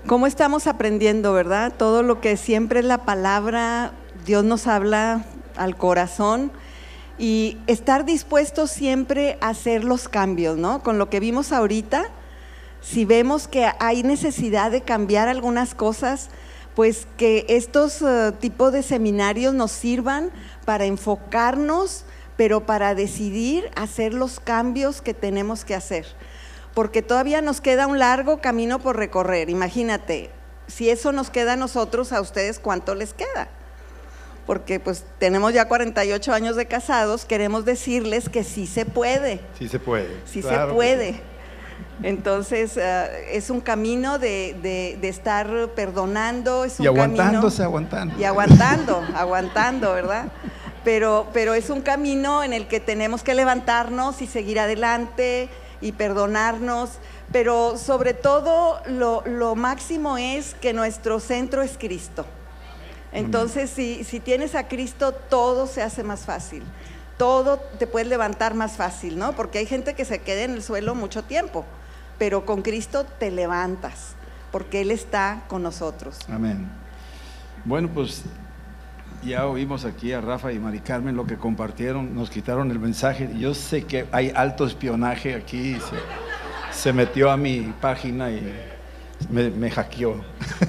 ¿Cómo estamos aprendiendo, verdad? Todo lo que siempre es la palabra, Dios nos habla al corazón y estar dispuestos siempre a hacer los cambios, ¿no? Con lo que vimos ahorita, si vemos que hay necesidad de cambiar algunas cosas, pues que estos tipos de seminarios nos sirvan para enfocarnos, pero para decidir hacer los cambios que tenemos que hacer. Porque todavía nos queda un largo camino por recorrer. Imagínate, si eso nos queda a nosotros, a ustedes, ¿cuánto les queda? Porque pues tenemos ya 48 años de casados, queremos decirles que sí se puede. Sí se puede. Sí claro se puede. Sí. Entonces, es un camino de estar perdonando, es un aguantándose, camino, y aguantando, ¿verdad? Pero es un camino en el que tenemos que levantarnos y seguir adelante y perdonarnos, pero sobre todo lo máximo es que nuestro centro es Cristo. Entonces, si tienes a Cristo, todo se hace más fácil, todo te puedes levantar más fácil, ¿no? Porque hay gente que se queda en el suelo mucho tiempo, pero con Cristo te levantas, porque Él está con nosotros. Amén. Bueno, pues ya oímos aquí a Rafa y Mari Carmen lo que compartieron, nos quitaron el mensaje. Yo sé que hay alto espionaje aquí, se metió a mi página y me hackeó.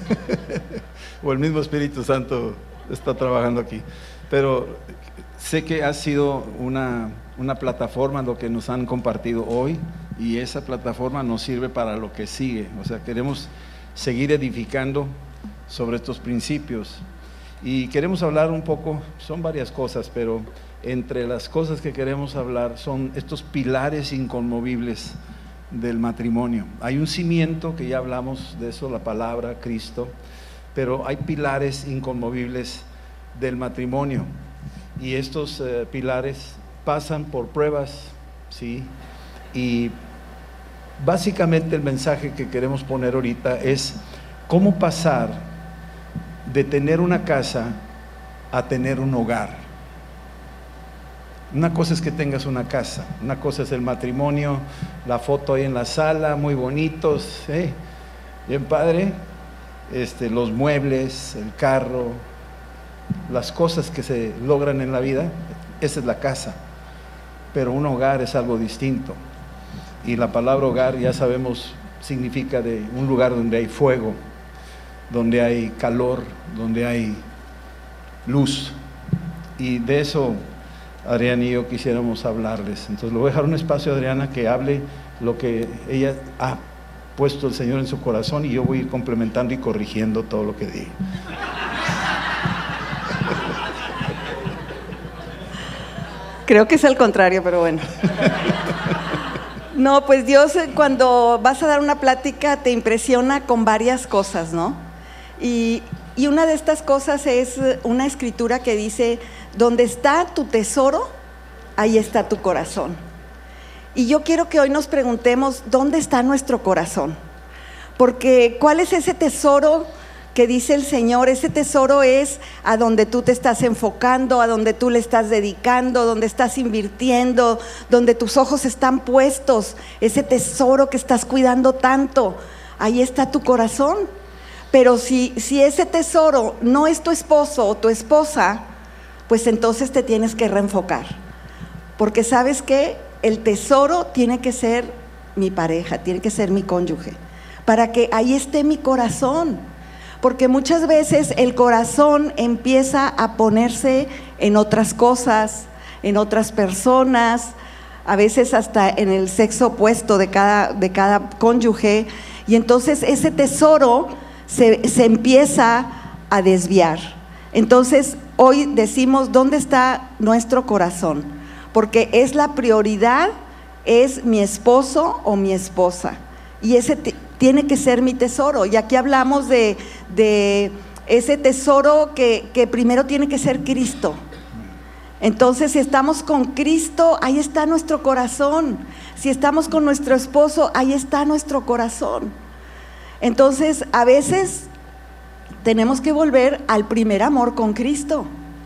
O el mismo Espíritu Santo está trabajando aquí. Pero sé que ha sido una plataforma lo que nos han compartido hoy, y esa plataforma nos sirve para lo que sigue. O sea, queremos seguir edificando sobre estos principios. Y queremos hablar un poco, son varias cosas, pero entre las cosas que queremos hablar son estos pilares inconmovibles del matrimonio. Hay un cimiento, que ya hablamos de eso, la palabra, Cristo, pero hay pilares inconmovibles del matrimonio. Y estos pilares pasan por pruebas, ¿sí? Y básicamente el mensaje que queremos poner ahorita es cómo pasar de tener una casa a tener un hogar. Una cosa es que tengas una casa, una cosa es el matrimonio, la foto ahí en la sala, muy bonitos, bien padre, los muebles, el carro, las cosas que se logran en la vida, esa es la casa. Pero un hogar es algo distinto, y la palabra hogar, ya sabemos, significa de un lugar donde hay fuego, donde hay calor, donde hay luz, y de eso Adriana y yo quisiéramos hablarles. Entonces le voy a dejar un espacio a Adriana que hable lo que ella ha puesto el Señor en su corazón, y yo voy a ir complementando y corrigiendo todo lo que diga. Creo que es al contrario, pero bueno. No, pues Dios, cuando vas a dar una plática, te impresiona con varias cosas, ¿no? Y una de estas cosas es una escritura que dice: donde está tu tesoro, ahí está tu corazón. Y yo quiero que hoy nos preguntemos, ¿dónde está nuestro corazón? Porque ¿cuál es ese tesoro que dice el Señor? Ese tesoro es a donde tú te estás enfocando, a donde tú le estás dedicando, donde estás invirtiendo, donde tus ojos están puestos, ese tesoro que estás cuidando tanto, ahí está tu corazón. Pero si ese tesoro no es tu esposo o tu esposa, pues entonces te tienes que reenfocar. Porque ¿sabes qué? El tesoro tiene que ser mi pareja, tiene que ser mi cónyuge, para que ahí esté mi corazón. Porque muchas veces el corazón empieza a ponerse en otras cosas, en otras personas, a veces hasta en el sexo opuesto de cada cónyuge, y entonces ese tesoro se empieza a desviar. Entonces hoy decimos, ¿dónde está nuestro corazón? Porque es la prioridad, es mi esposo o mi esposa, y ese tiene que ser mi tesoro. Y aquí hablamos de ese tesoro que primero tiene que ser Cristo. Entonces, si estamos con Cristo, ahí está nuestro corazón. Si estamos con nuestro esposo, ahí está nuestro corazón. Entonces, a veces tenemos que volver al primer amor con Cristo.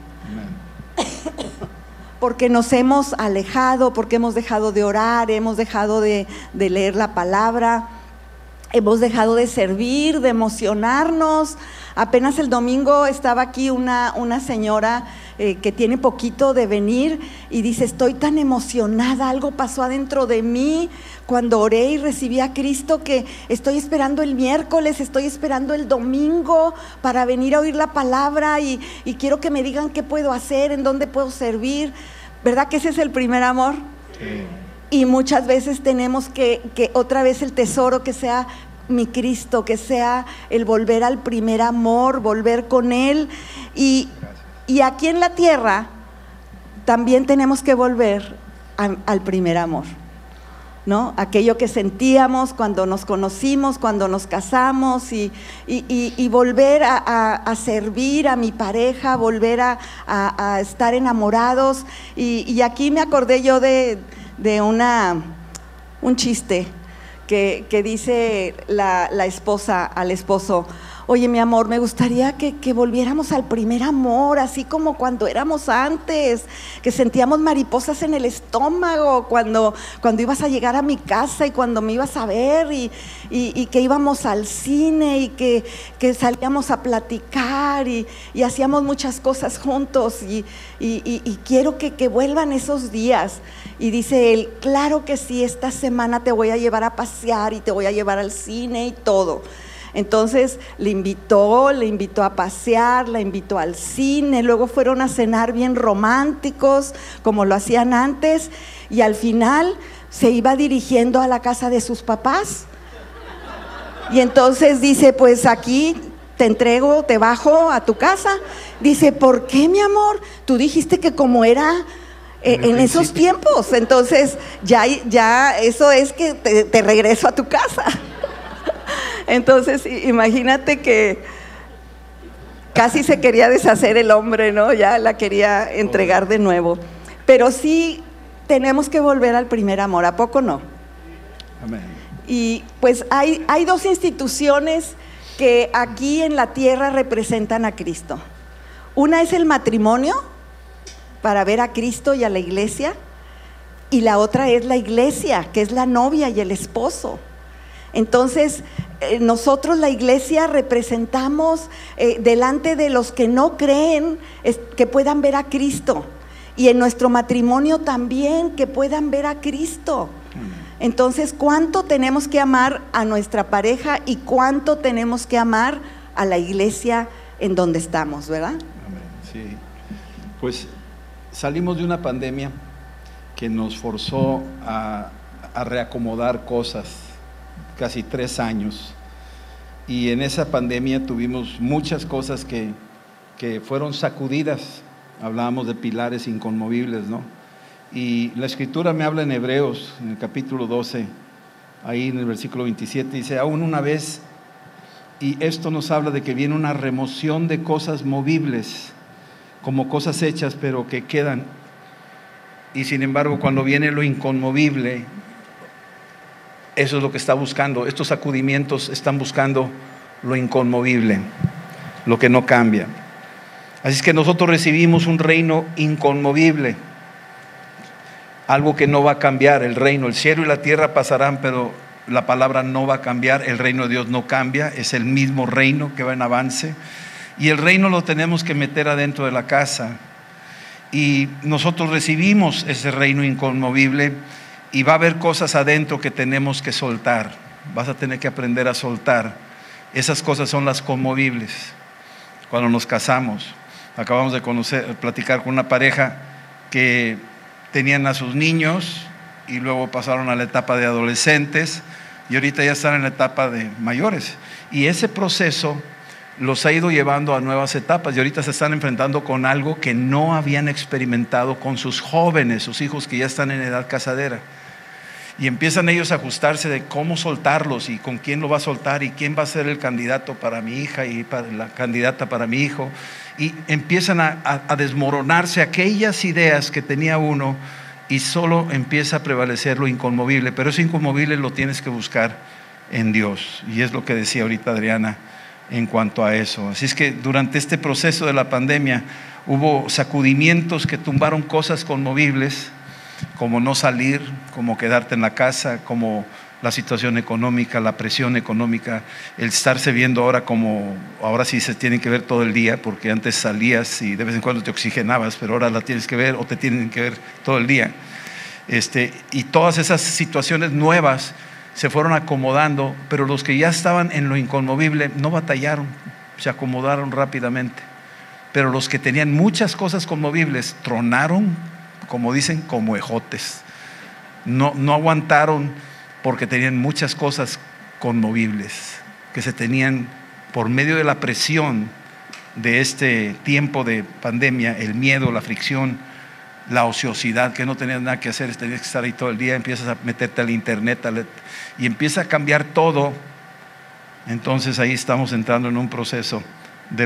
Porque nos hemos alejado, porque hemos dejado de orar, hemos dejado de leer la palabra. hemos dejado de servir, de emocionarnos. Apenas el domingo estaba aquí una señora que tiene poquito de venir y dice: estoy tan emocionada, algo pasó adentro de mí cuando oré y recibí a Cristo, que estoy esperando el miércoles, estoy esperando el domingo para venir a oír la palabra y quiero que me digan qué puedo hacer, en dónde puedo servir. ¿Verdad que ese es el primer amor? Sí. Y muchas veces tenemos que otra vez el tesoro que sea mi Cristo, que sea el volver al primer amor, volver con Él. Y aquí en la tierra también tenemos que volver al primer amor, ¿no? Aquello que sentíamos cuando nos conocimos, cuando nos casamos, y volver a servir a mi pareja, volver a estar enamorados. Y aquí me acordé yo de un chiste que dice la esposa al esposo: oye, mi amor, me gustaría que volviéramos al primer amor, así como cuando éramos antes, que sentíamos mariposas en el estómago cuando ibas a llegar a mi casa y cuando me ibas a ver, y que íbamos al cine y que salíamos a platicar y hacíamos muchas cosas juntos, y quiero que vuelvan esos días. Y dice él: claro que sí, esta semana te voy a llevar a pasear y te voy a llevar al cine y todo. Entonces le invitó a pasear, la invitó al cine, luego fueron a cenar bien románticos como lo hacían antes, y al final se iba dirigiendo a la casa de sus papás. Y entonces dice: pues aquí te entrego, te bajo a tu casa. Dice: ¿por qué, mi amor? Tú dijiste que como era en esos tiempos, entonces ya eso es que te regreso a tu casa. Entonces imagínate que casi se quería deshacer el hombre, ¿no? Ya la quería entregar de nuevo. Pero sí tenemos que volver al primer amor, ¿a poco no? Amén. Y pues hay dos instituciones que aquí en la tierra representan a Cristo. Una es el matrimonio, para ver a Cristo y a la iglesia, y la otra es la iglesia, que es la novia y el esposo. Entonces nosotros, la iglesia, representamos delante de los que no creen, que puedan ver a Cristo, y en nuestro matrimonio también, que puedan ver a Cristo. Entonces, ¿cuánto tenemos que amar a nuestra pareja y cuánto tenemos que amar a la iglesia en donde estamos, verdad? Amén. Sí. Pues salimos de una pandemia que nos forzó a reacomodar cosas, casi 3 años, y en esa pandemia tuvimos muchas cosas que fueron sacudidas. Hablábamos de pilares inconmovibles, ¿no? Y la escritura me habla en Hebreos, en el capítulo 12, ahí en el versículo 27, dice: aún una vez, y esto nos habla de que viene una remoción de cosas movibles, como cosas hechas pero que quedan, y sin embargo cuando viene lo inconmovible, eso es lo que está buscando. Estos sacudimientos están buscando lo inconmovible, lo que no cambia. Así es que nosotros recibimos un reino inconmovible, algo que no va a cambiar. El reino, el cielo y la tierra pasarán, pero la palabra no va a cambiar. El reino de Dios no cambia, es el mismo reino que va en avance, y el reino lo tenemos que meter adentro de la casa, y nosotros recibimos ese reino inconmovible. Y va a haber cosas adentro que tenemos que soltar. Vas a tener que aprender a soltar. Esas cosas son las conmovibles. Cuando nos casamos, acabamos de platicar con una pareja que tenían a sus niños y luego pasaron a la etapa de adolescentes y ahorita ya están en la etapa de mayores. Y ese proceso los ha ido llevando a nuevas etapas, y ahorita se están enfrentando con algo que no habían experimentado con sus jóvenes, sus hijos que ya están en edad casadera. Y empiezan ellos a ajustarse de cómo soltarlos y con quién lo va a soltar y quién va a ser el candidato para mi hija y para la candidata para mi hijo. Y empiezan a desmoronarse aquellas ideas que tenía uno, y solo empieza a prevalecer lo inconmovible. Pero eso inconmovible lo tienes que buscar en Dios, y es lo que decía ahorita Adriana en cuanto a eso. Así es que durante este proceso de la pandemia hubo sacudimientos que tumbaron cosas conmovibles, como no salir, como quedarte en la casa, como la situación económica, la presión económica, el estarse viendo ahora como, ahora sí se tienen que ver todo el día, porque antes salías y de vez en cuando te oxigenabas, pero ahora la tienes que ver o te tienen que ver todo el día. Y todas esas situaciones nuevas se fueron acomodando, pero los que ya estaban en lo inconmovible no batallaron, se acomodaron rápidamente. Pero los que tenían muchas cosas conmovibles tronaron, como dicen, como ejotes. No aguantaron porque tenían muchas cosas conmovibles que se tenían por medio de la presión de este tiempo de pandemia, el miedo, la fricción, la ociosidad, que no tenías nada que hacer, tenías que estar ahí todo el día, empiezas a meterte al internet y empieza a cambiar todo. Entonces ahí estamos entrando en un proceso de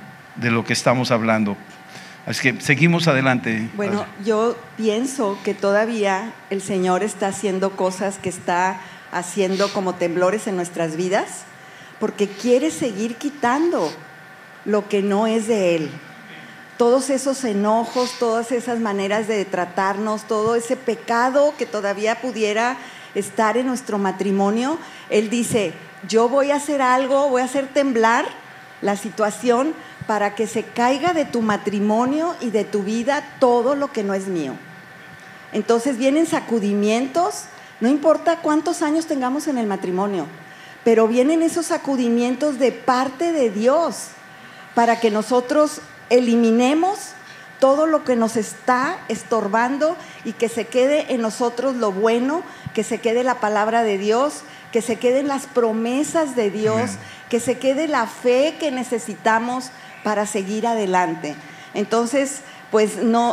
lo que estamos hablando. Así que seguimos adelante. Bueno, yo pienso que todavía el Señor está haciendo cosas, que está haciendo como temblores en nuestras vidas, porque quiere seguir quitando lo que no es de Él. Todos esos enojos, todas esas maneras de tratarnos, todo ese pecado que todavía pudiera estar en nuestro matrimonio. Él dice, yo voy a hacer algo, voy a hacer temblar la situación para que se caiga de tu matrimonio y de tu vida todo lo que no es mío. Entonces vienen sacudimientos, no importa cuántos años tengamos en el matrimonio, pero vienen esos sacudimientos de parte de Dios para que nosotros eliminemos todo lo que nos está estorbando y que se quede en nosotros lo bueno, que se quede la palabra de Dios, que se queden las promesas de Dios, Amén. Que se quede la fe que necesitamos para seguir adelante. Entonces, pues no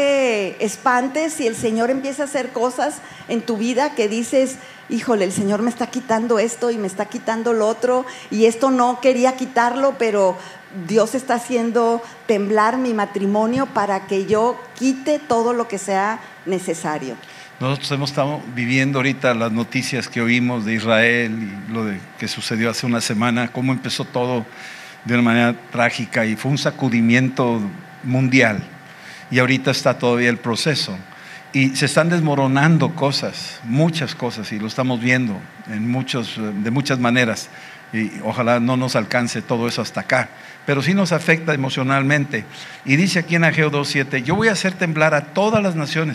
te espantes si el Señor empieza a hacer cosas en tu vida que dices, híjole, el Señor me está quitando esto y me está quitando lo otro, y esto no quería quitarlo, pero Dios está haciendo temblar mi matrimonio para que yo quite todo lo que sea necesario. Nosotros hemos estado viviendo ahorita las noticias que oímos de Israel y lo que sucedió hace una semana, cómo empezó todo de una manera trágica y fue un sacudimiento mundial, y ahorita está todavía el proceso y se están desmoronando cosas, muchas cosas, y lo estamos viendo de muchas maneras, y ojalá no nos alcance todo eso hasta acá, pero sí nos afecta emocionalmente. Y dice aquí en Ageo 2:7, yo voy a hacer temblar a todas las naciones,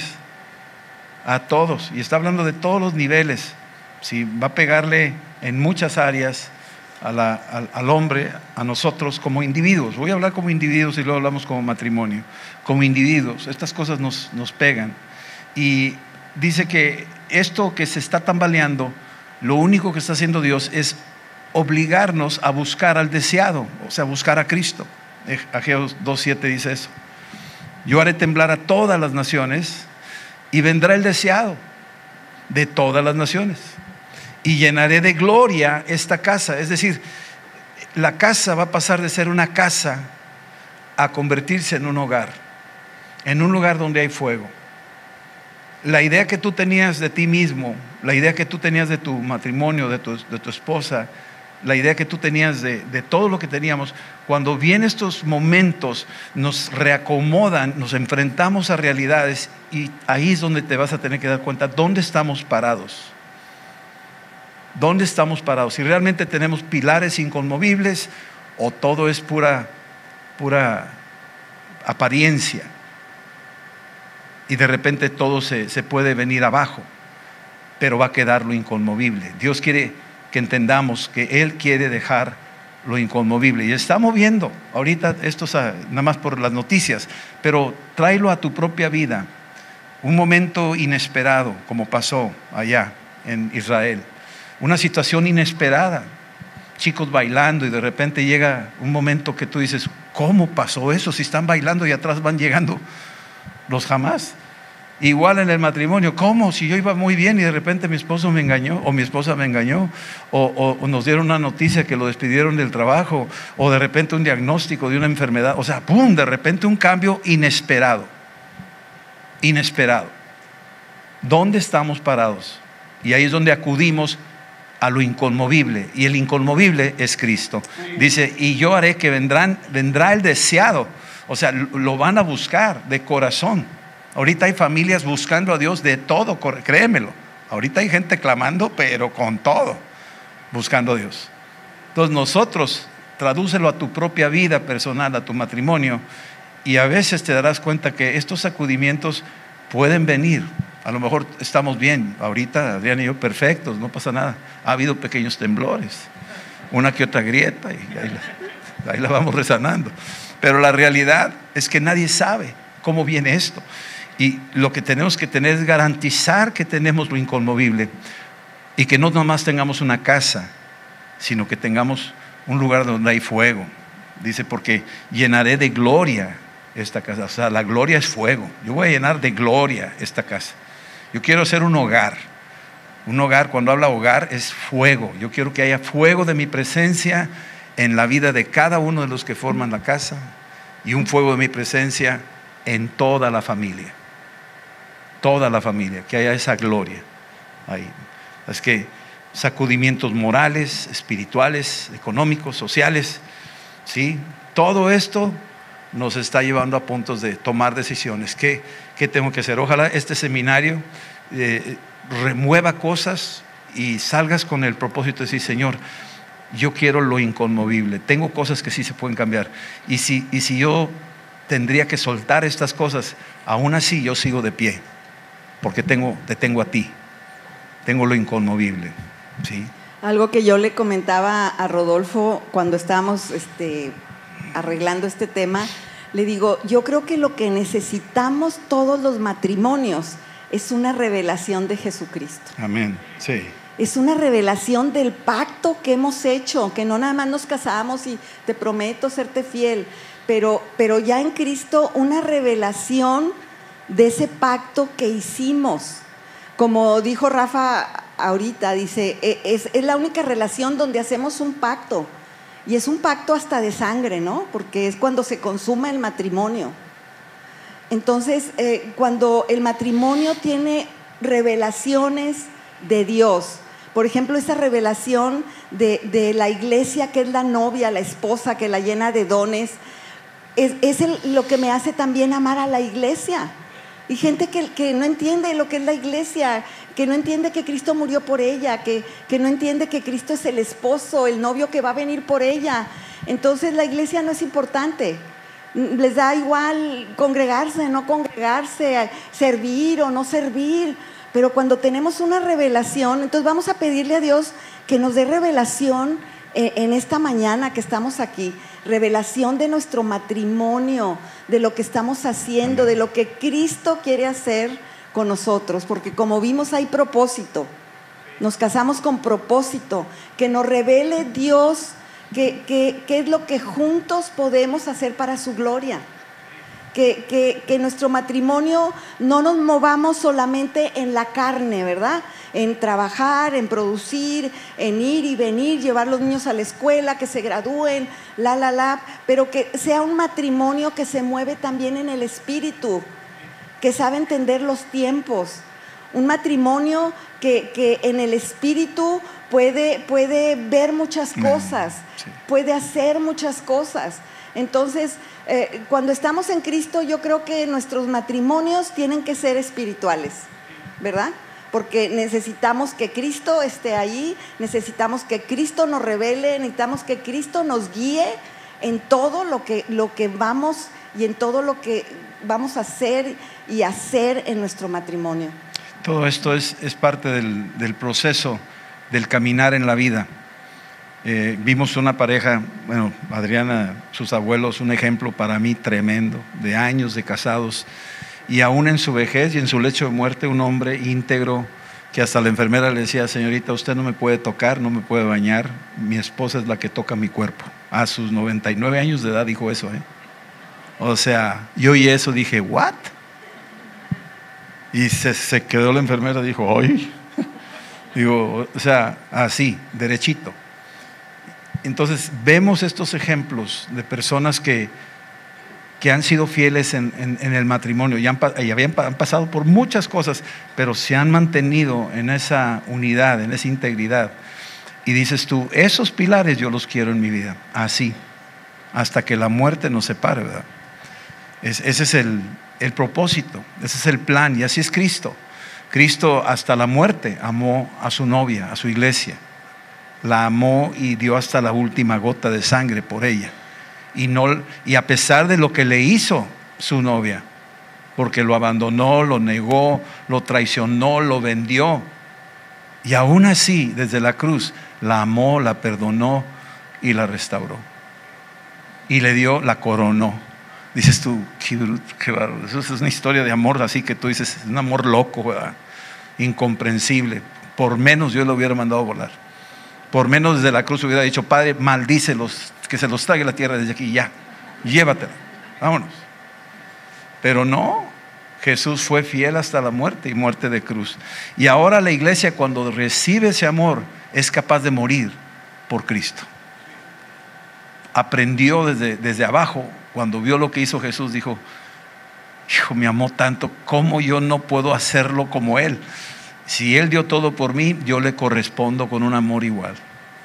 a todos, y está hablando de todos los niveles. Si va a pegarle en muchas áreas al hombre, a nosotros como individuos. Voy a hablar como individuos y luego hablamos como matrimonio. Como individuos, estas cosas nos pegan. Y dice que esto que se está tambaleando, lo único que está haciendo Dios es obligarnos a buscar al deseado, o sea, buscar a Cristo. Ageo 2:7 dice eso. Yo haré temblar a todas las naciones y vendrá el deseado de todas las naciones. Y llenaré de gloria esta casa. Es decir, la casa va a pasar de ser una casa a convertirse en un lugar donde hay fuego. La idea que tú tenías de ti mismo, la idea que tú tenías de tu matrimonio, de tu esposa, la idea que tú tenías de todo lo que teníamos, cuando vienen estos momentos nos reacomodan, nos enfrentamos a realidades, y ahí es donde te vas a tener que dar cuenta dónde estamos parados. ¿Dónde estamos parados? Si realmente tenemos pilares inconmovibles o todo es pura apariencia y de repente todo se puede venir abajo, pero va a quedar lo inconmovible. Dios quiere que entendamos que Él quiere dejar lo inconmovible, y está moviendo ahorita esto nada más por las noticias, pero tráelo a tu propia vida. Un momento inesperado como pasó allá en Israel, una situación inesperada, chicos bailando, y de repente llega un momento que tú dices, ¿cómo pasó eso? Si están bailando y atrás van llegando los Hamás. Igual en el matrimonio, ¿cómo? Si yo iba muy bien y de repente mi esposo me engañó, o mi esposa me engañó, o nos dieron una noticia que lo despidieron del trabajo, o de repente un diagnóstico de una enfermedad, o sea, ¡pum!, de repente un cambio inesperado. ¿Dónde estamos parados? Y ahí es donde acudimos a lo inconmovible, y el inconmovible es Cristo. Dice, y yo haré que vendrá el deseado, o sea, lo van a buscar de corazón. Ahorita hay familias buscando a Dios de todo, créemelo. Ahorita hay gente clamando, pero con todo, buscando a Dios. Entonces nosotros, tradúcelo a tu propia vida personal, a tu matrimonio, y a veces te darás cuenta que estos sacudimientos pueden venir. A lo mejor estamos bien, ahorita Adrián y yo perfectos, no pasa nada. Ha habido pequeños temblores, una que otra grieta, y ahí la vamos resanando. Pero la realidad es que nadie sabe cómo viene esto. Y lo que tenemos que tener es garantizar que tenemos lo inconmovible. Y que no nomás tengamos una casa, sino que tengamos un lugar donde hay fuego. Dice, porque llenaré de gloria esta casa. O sea, la gloria es fuego. Yo voy a llenar de gloria esta casa. Yo quiero hacer un hogar. Un hogar, cuando habla hogar, es fuego. Yo quiero que haya fuego de mi presencia en la vida de cada uno de los que forman la casa, y un fuego de mi presencia en toda la familia. Toda la familia, que haya esa gloria ahí. Es que sacudimientos morales, espirituales, económicos, sociales, ¿sí? Todo esto nos está llevando a puntos de tomar decisiones. ¿Qué tengo que hacer? Ojalá este seminario remueva cosas y salgas con el propósito de decir, Señor, yo quiero lo inconmovible. Tengo cosas que sí se pueden cambiar. Y si yo tendría que soltar estas cosas, aún así yo sigo de pie, porque te tengo a ti. Tengo lo inconmovible, ¿sí? Algo que yo le comentaba a Rodolfo cuando estábamos arreglando este tema, le digo, yo creo que lo que necesitamos todos los matrimonios es una revelación de Jesucristo. Amén, sí. Es una revelación del pacto que hemos hecho, que no nada más nos casamos y te prometo serte fiel, pero ya en Cristo una revelación de ese pacto que hicimos. Como dijo Rafa ahorita, dice, es la única relación donde hacemos un pacto, y es un pacto hasta de sangre, ¿no? Porque es cuando se consuma el matrimonio. Entonces, cuando el matrimonio tiene revelaciones de Dios, por ejemplo, esa revelación de la iglesia, que es la novia, la esposa, que la llena de dones, es lo que me hace también amar a la iglesia. Y gente que no entiende lo que es la iglesia, que no entiende que Cristo murió por ella, que no entiende que Cristo es el esposo, el novio que va a venir por ella. Entonces la iglesia no es importante. Les da igual congregarse, no congregarse, servir o no servir. Pero cuando tenemos una revelación, entonces vamos a pedirle a Dios que nos dé revelación en esta mañana que estamos aquí. Revelación de nuestro matrimonio, de lo que estamos haciendo, de lo que Cristo quiere hacer con nosotros, porque como vimos hay propósito, nos casamos con propósito, que nos revele Dios qué es lo que juntos podemos hacer para su gloria, que nuestro matrimonio no nos movamos solamente en la carne, ¿verdad? En trabajar, en producir, en ir y venir, llevar los niños a la escuela, que se gradúen, pero que sea un matrimonio que se mueve también en el espíritu, que sabe entender los tiempos, un matrimonio que en el espíritu puede ver muchas cosas, sí, puede hacer muchas cosas. Entonces, cuando estamos en Cristo, yo creo que nuestros matrimonios tienen que ser espirituales, ¿verdad? Porque necesitamos que Cristo esté ahí, necesitamos que Cristo nos revele, necesitamos que Cristo nos guíe en todo lo que vamos y en todo lo que vamos a hacer y hacer en nuestro matrimonio. Todo esto es parte del proceso del caminar en la vida. Vimos una pareja, bueno, Adriana, sus abuelos, un ejemplo para mí tremendo, de años de casados, y aún en su vejez y en su lecho de muerte, un hombre íntegro, que hasta la enfermera le decía, señorita, usted no me puede tocar, no me puede bañar, mi esposa es la que toca mi cuerpo. A sus 99 años de edad dijo eso, O sea, yo oí eso, dije, ¿what? Y se quedó la enfermera, dijo, ¡ay! Digo, o sea, así, derechito. Entonces vemos estos ejemplos de personas que han sido fieles en el matrimonio y han pasado por muchas cosas, pero se han mantenido en esa unidad, en esa integridad. Y dices tú, esos pilares yo los quiero en mi vida, así, hasta que la muerte nos separe, ¿verdad? Ese es el propósito, ese es el plan, y así es Cristo. Cristo hasta la muerte amó a su novia, a su iglesia. La amó y dio hasta la última gota de sangre por ella. Y a pesar de lo que le hizo su novia, porque lo abandonó, lo negó, lo traicionó, lo vendió, y aún así, desde la cruz, la amó, la perdonó y la restauró. Y le dio, la coronó. Dices tú, qué bárbaro. Eso es una historia de amor así que tú dices, es un amor loco, ¿verdad? Incomprensible. Por menos yo lo hubiera mandado a volar. Por menos desde la cruz hubiera dicho, Padre, maldícelos, que se los trague la tierra desde aquí, ya, llévatela, vámonos. Pero no, Jesús fue fiel hasta la muerte y muerte de cruz. Y ahora la iglesia, cuando recibe ese amor, es capaz de morir por Cristo. Aprendió desde abajo. Cuando vio lo que hizo Jesús, dijo, hijo, me amó tanto, ¿cómo yo no puedo hacerlo como Él? Si Él dio todo por mí, yo le correspondo con un amor igual.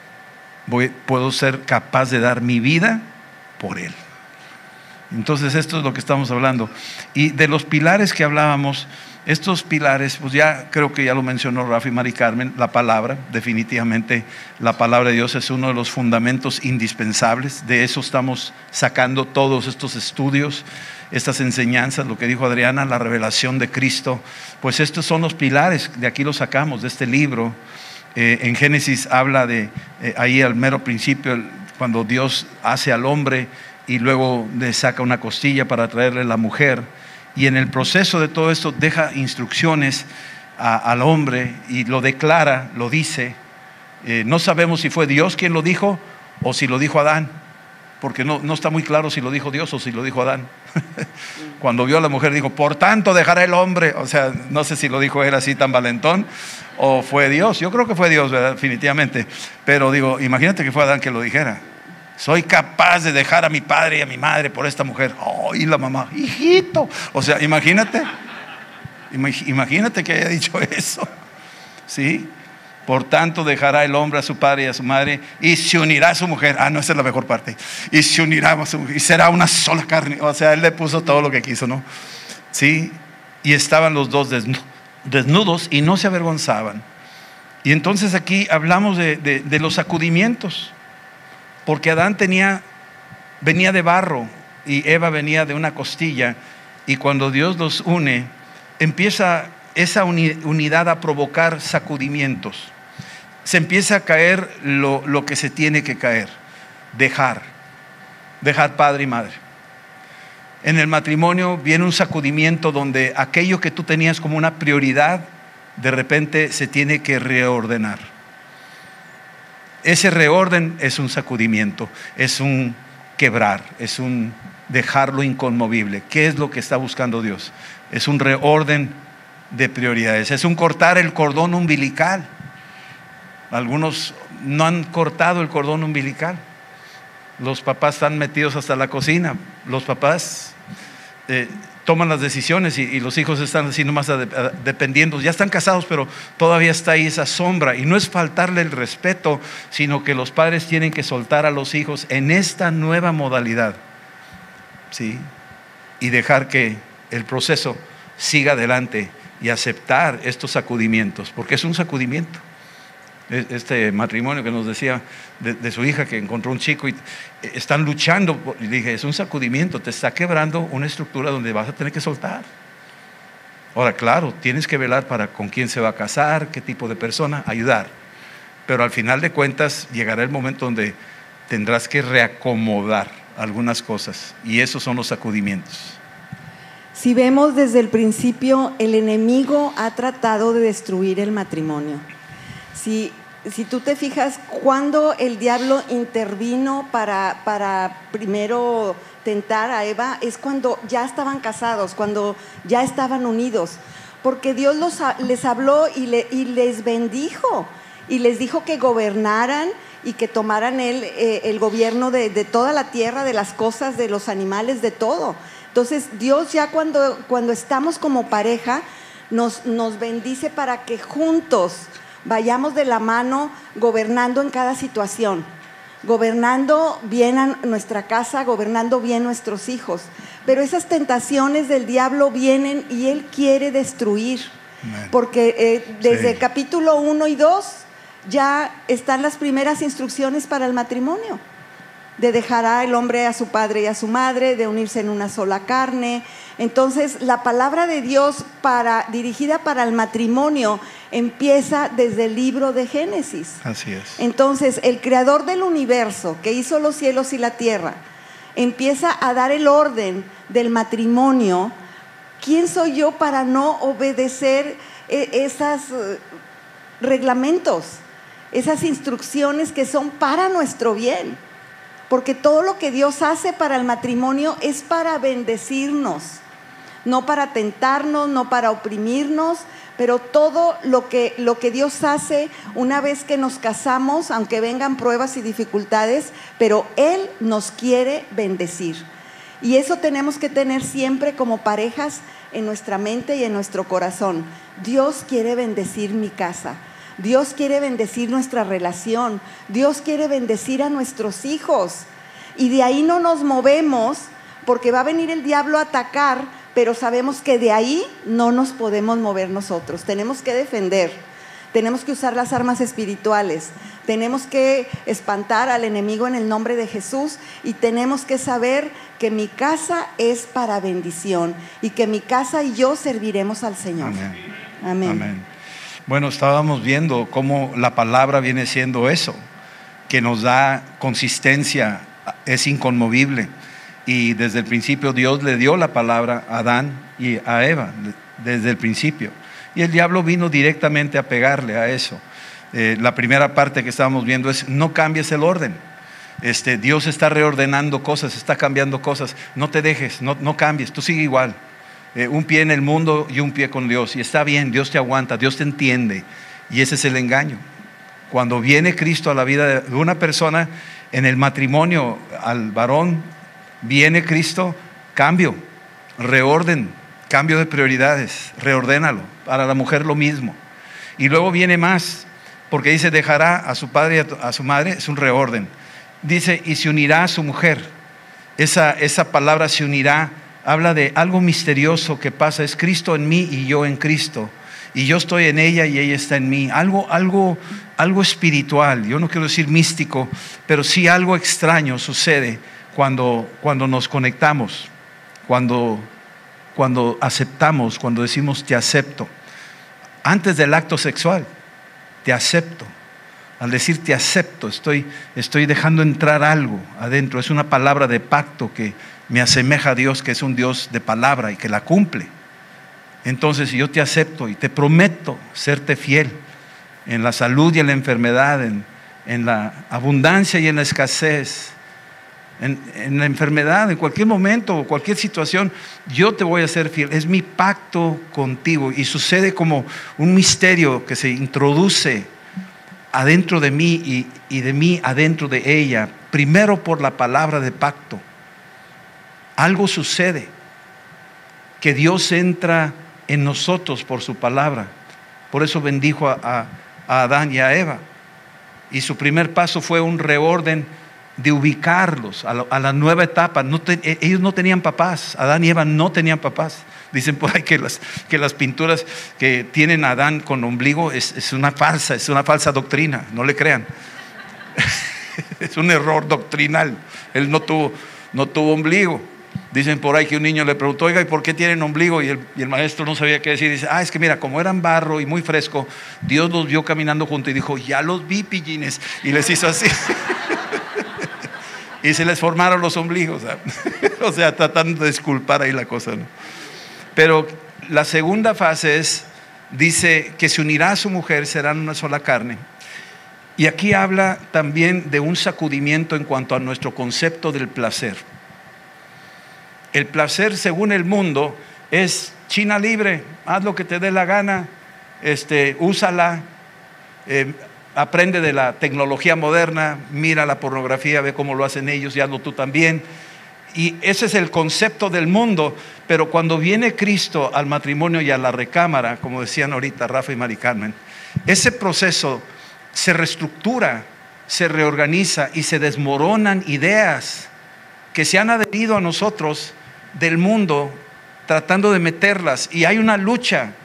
Puedo ser capaz de dar mi vida por Él. Entonces esto es lo que estamos hablando. Y de los pilares que hablábamos, estos pilares, pues ya creo que ya lo mencionó Rafa y Mari Carmen, la palabra, definitivamente la palabra de Dios es uno de los fundamentos indispensables. De eso estamos sacando todos estos estudios, estas enseñanzas, lo que dijo Adriana, la revelación de Cristo. Pues estos son los pilares, de aquí los sacamos, de este libro. En Génesis habla de, ahí al mero principio, cuando Dios hace al hombre y luego le saca una costilla para traerle la mujer. Y en el proceso de todo esto deja instrucciones al hombre y lo declara, lo dice. No sabemos si fue Dios quien lo dijo o si lo dijo Adán, porque no está muy claro si lo dijo Dios o si lo dijo Adán. Cuando vio a la mujer dijo, por tanto dejará el hombre. O sea, no sé si lo dijo él así tan valentón o fue Dios. Yo creo que fue Dios, ¿verdad? Definitivamente. Pero digo, imagínate que fue Adán que lo dijera. Soy capaz de dejar a mi padre y a mi madre por esta mujer. Oh, y la mamá, hijito. O sea, imagínate que haya dicho eso. ¿Sí? Por tanto dejará el hombre a su padre y a su madre y se unirá a su mujer. No, esa es la mejor parte. Y se unirá a su mujer y será una sola carne. O sea, él le puso todo lo que quiso, ¿no? ¿Sí? Y estaban los dos desnudos y no se avergonzaban. Y entonces aquí hablamos de los sacudimientos. Porque Adán venía de barro y Eva venía de una costilla, y cuando Dios los une, empieza esa unidad a provocar sacudimientos. Se empieza a caer lo que se tiene que caer. Dejar padre y madre. En el matrimonio viene un sacudimiento donde aquello que tú tenías como una prioridad, de repente se tiene que reordenar. Ese reorden es un sacudimiento, es un quebrar, es un dejarlo inconmovible. ¿Qué es lo que está buscando Dios? Es un reorden de prioridades, es un cortar el cordón umbilical. Algunos no han cortado el cordón umbilical. Los papás están metidos hasta la cocina. Los papás toman las decisiones y los hijos están así nomás dependiendo. Ya están casados, pero todavía está ahí esa sombra. Y no es faltarle el respeto, sino que los padres tienen que soltar a los hijos en esta nueva modalidad, ¿sí? Y dejar que el proceso siga adelante y aceptar estos sacudimientos, porque es un sacudimiento. Este matrimonio que nos decía de su hija que encontró un chico y están luchando, y dije, es un sacudimiento, te está quebrando una estructura donde vas a tener que soltar. Ahora, claro, tienes que velar para con quién se va a casar, qué tipo de persona, ayudar, pero al final de cuentas llegará el momento donde tendrás que reacomodar algunas cosas, y esos son los sacudimientos. Si vemos desde el principio, el enemigo ha tratado de destruir el matrimonio. Si tú te fijas, cuando el diablo intervino para primero tentar a Eva, es cuando ya estaban casados, cuando ya estaban unidos, porque Dios les habló y les bendijo, y les dijo que gobernaran y que tomaran el gobierno de toda la tierra, de las cosas, de los animales, de todo. Entonces Dios ya cuando estamos como pareja nos bendice para que juntos vayamos de la mano gobernando en cada situación, gobernando bien a nuestra casa, gobernando bien nuestros hijos. Pero esas tentaciones del diablo vienen y él quiere destruir. Amén. Porque desde Sí. capítulo 1 y 2 ya están las primeras instrucciones para el matrimonio. De dejará el hombre a su padre y a su madre, de unirse en una sola carne. Entonces, la palabra de Dios dirigida para el matrimonio empieza desde el libro de Génesis. Así es. Entonces, el creador del universo, que hizo los cielos y la tierra, empieza a dar el orden del matrimonio. ¿Quién soy yo para no obedecer esos reglamentos, esas instrucciones que son para nuestro bien? Porque todo lo que Dios hace para el matrimonio es para bendecirnos, no para tentarnos, no para oprimirnos, pero todo lo que Dios hace una vez que nos casamos, aunque vengan pruebas y dificultades, pero Él nos quiere bendecir. Y eso tenemos que tener siempre como parejas en nuestra mente y en nuestro corazón. Dios quiere bendecir mi casa. Dios quiere bendecir nuestra relación. Dios quiere bendecir a nuestros hijos. Y de ahí no nos movemos porque va a venir el diablo a atacar, pero sabemos que de ahí no nos podemos mover nosotros. Tenemos que defender, tenemos que usar las armas espirituales, tenemos que espantar al enemigo en el nombre de Jesús y tenemos que saber que mi casa es para bendición y que mi casa y yo serviremos al Señor. Amén. Amén. Amén. Bueno, estábamos viendo cómo la palabra viene siendo eso, que nos da consistencia, es inconmovible. Y desde el principio Dios le dio la palabra a Adán y a Eva, desde el principio. Y el diablo vino directamente a pegarle a eso. La primera parte que estábamos viendo es: no cambies el orden. Dios está reordenando cosas, está cambiando cosas. No te dejes, no cambies, tú sigue igual. Un pie en el mundo y un pie con Dios. Y está bien, Dios te aguanta, Dios te entiende. Y ese es el engaño. Cuando viene Cristo a la vida de una persona, en el matrimonio, al varón, viene Cristo, cambio, reorden, cambio de prioridades, reordénalo. Para la mujer lo mismo. Y luego viene más, porque dice: dejará a su padre y a su madre, es un reorden. Dice: y se unirá a su mujer. Esa palabra se unirá habla de algo misterioso que pasa. Es Cristo en mí y yo en Cristo. Y yo estoy en ella y ella está en mí. Algo espiritual. Yo no quiero decir místico, pero sí algo extraño sucede cuando nos conectamos, cuando aceptamos, cuando decimos te acepto. Antes del acto sexual, te acepto. Al decir te acepto, estoy dejando entrar algo adentro. Es una palabra de pacto que me asemeja a Dios, que es un Dios de palabra y que la cumple. Entonces yo te acepto y te prometo serte fiel en la salud y en la enfermedad, en la abundancia y en la escasez, en la enfermedad, en cualquier momento, cualquier situación. Yo te voy a ser fiel. Es mi pacto contigo. Y sucede como un misterio que se introduce adentro de mí y de mí adentro de ella. Primero por la palabra de pacto. Algo sucede, que Dios entra en nosotros por su palabra. Por eso bendijo a Adán y a Eva. Y su primer paso fue un reorden de ubicarlos a la nueva etapa. Ellos no tenían papás. Adán y Eva no tenían papás. Dicen por ahí que las pinturas que tienen a Adán con ombligo es una falsa doctrina. No le crean. Es un error doctrinal. Él no tuvo ombligo. Dicen por ahí que un niño le preguntó: oiga, ¿y por qué tienen ombligo? Y el maestro no sabía qué decir. Dice: es que mira, como eran barro y muy fresco, Dios los vio caminando juntos y dijo: ya los vi, pillines. Y les hizo así. Y se les formaron los ombligos. O sea, tratando de disculpar ahí la cosa, ¿no? Pero la segunda fase dice que se unirá a su mujer, serán una sola carne. Y aquí habla también de un sacudimiento en cuanto a nuestro concepto del placer. El placer, según el mundo, es China libre. Haz lo que te dé la gana, úsala, aprende de la tecnología moderna, mira la pornografía, ve cómo lo hacen ellos y hazlo tú también. Y ese es el concepto del mundo. Pero cuando viene Cristo al matrimonio y a la recámara, como decían ahorita Rafa y Mari Carmen, ese proceso se reestructura, se reorganiza y se desmoronan ideas que se han adherido a nosotros del mundo, tratando de meterlas. Y hay una lucha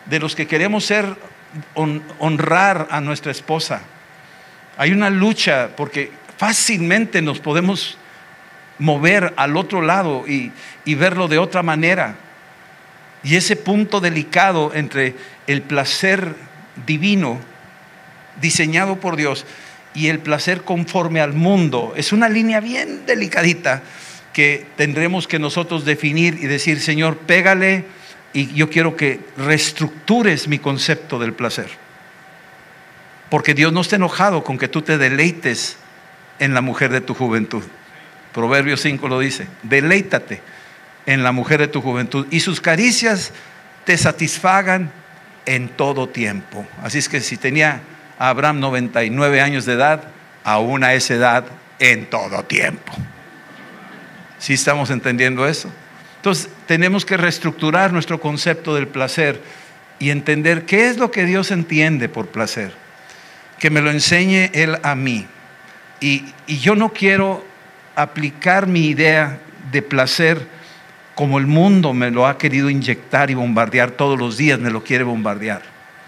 de los que queremos honrar a nuestra esposa. Hay una lucha porque fácilmente nos podemos mover al otro lado y verlo de otra manera. Y ese punto delicado entre el placer divino diseñado por Dios y el placer conforme al mundo es una línea bien delicadita que tendremos que nosotros definir y decir: Señor, pégale, y yo quiero que reestructures mi concepto del placer, porque Dios no está enojado con que tú te deleites en la mujer de tu juventud. Proverbios 5 lo dice: deleítate en la mujer de tu juventud y sus caricias te satisfagan en todo tiempo. Así es que si tenía Abraham 99 años de edad, aún a esa edad, en todo tiempo. ¿Sí estamos entendiendo eso? Entonces tenemos que reestructurar nuestro concepto del placer y entender qué es lo que Dios entiende por placer, que me lo enseñe Él a mí. Y yo no quiero aplicar mi idea de placer como el mundo me lo ha querido inyectar y bombardear todos los días, me lo quiere bombardear.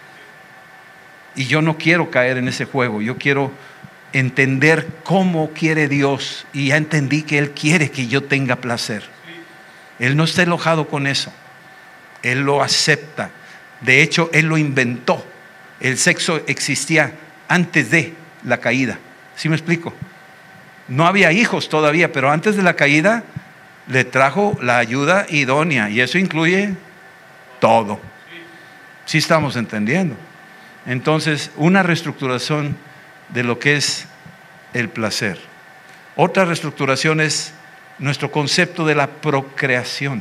Y yo no quiero caer en ese juego. Yo quiero entender cómo quiere Dios, y ya entendí que Él quiere que yo tenga placer. Él no está enojado con eso, Él lo acepta. De hecho, Él lo inventó. El sexo existía antes de la caída. ¿Sí me explico? No había hijos todavía, pero antes de la caída le trajo la ayuda idónea, y eso incluye todo. ¿Sí estamos entendiendo? Entonces, una reestructuración de lo que es el placer. Otra reestructuración es nuestro concepto de la procreación.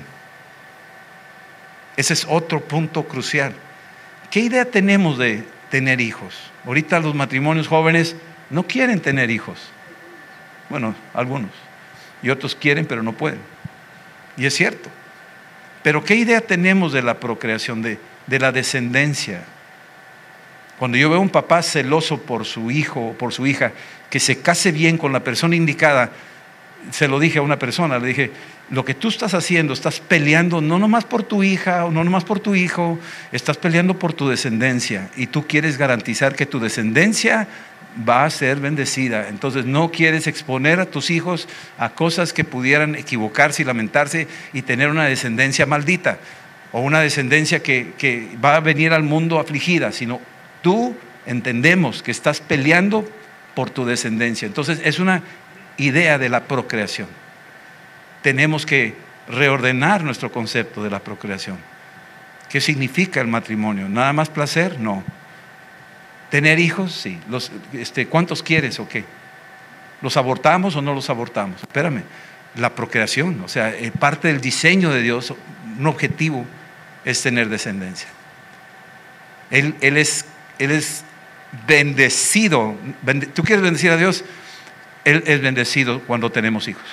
Ese es otro punto crucial. ¿Qué idea tenemos de tener hijos? Ahorita los matrimonios jóvenes no quieren tener hijos. Bueno, algunos. Y otros quieren, pero no pueden. Y es cierto. Pero ¿qué idea tenemos de la procreación, de la descendencia? Cuando yo veo a un papá celoso por su hijo o por su hija, que se case bien con la persona indicada, se lo dije a una persona, le dije: lo que tú estás haciendo, estás peleando no nomás por tu hija o no nomás por tu hijo, estás peleando por tu descendencia, y tú quieres garantizar que tu descendencia va a ser bendecida. Entonces no quieres exponer a tus hijos a cosas que pudieran equivocarse y lamentarse y tener una descendencia maldita, o una descendencia que va a venir al mundo afligida, sino tú entendemos que estás peleando por tu descendencia. Entonces es una idea de la procreación. Tenemos que reordenar nuestro concepto de la procreación. ¿Qué significa el matrimonio? ¿Nada más placer? No. ¿Tener hijos? Sí. ¿Cuántos quieres o qué? ¿Los abortamos o no los abortamos? Espérame. La procreación, o sea, parte del diseño de Dios, un objetivo es tener descendencia. Él es bendecido. ¿Tú quieres bendecir a Dios? Él es bendecido cuando tenemos hijos.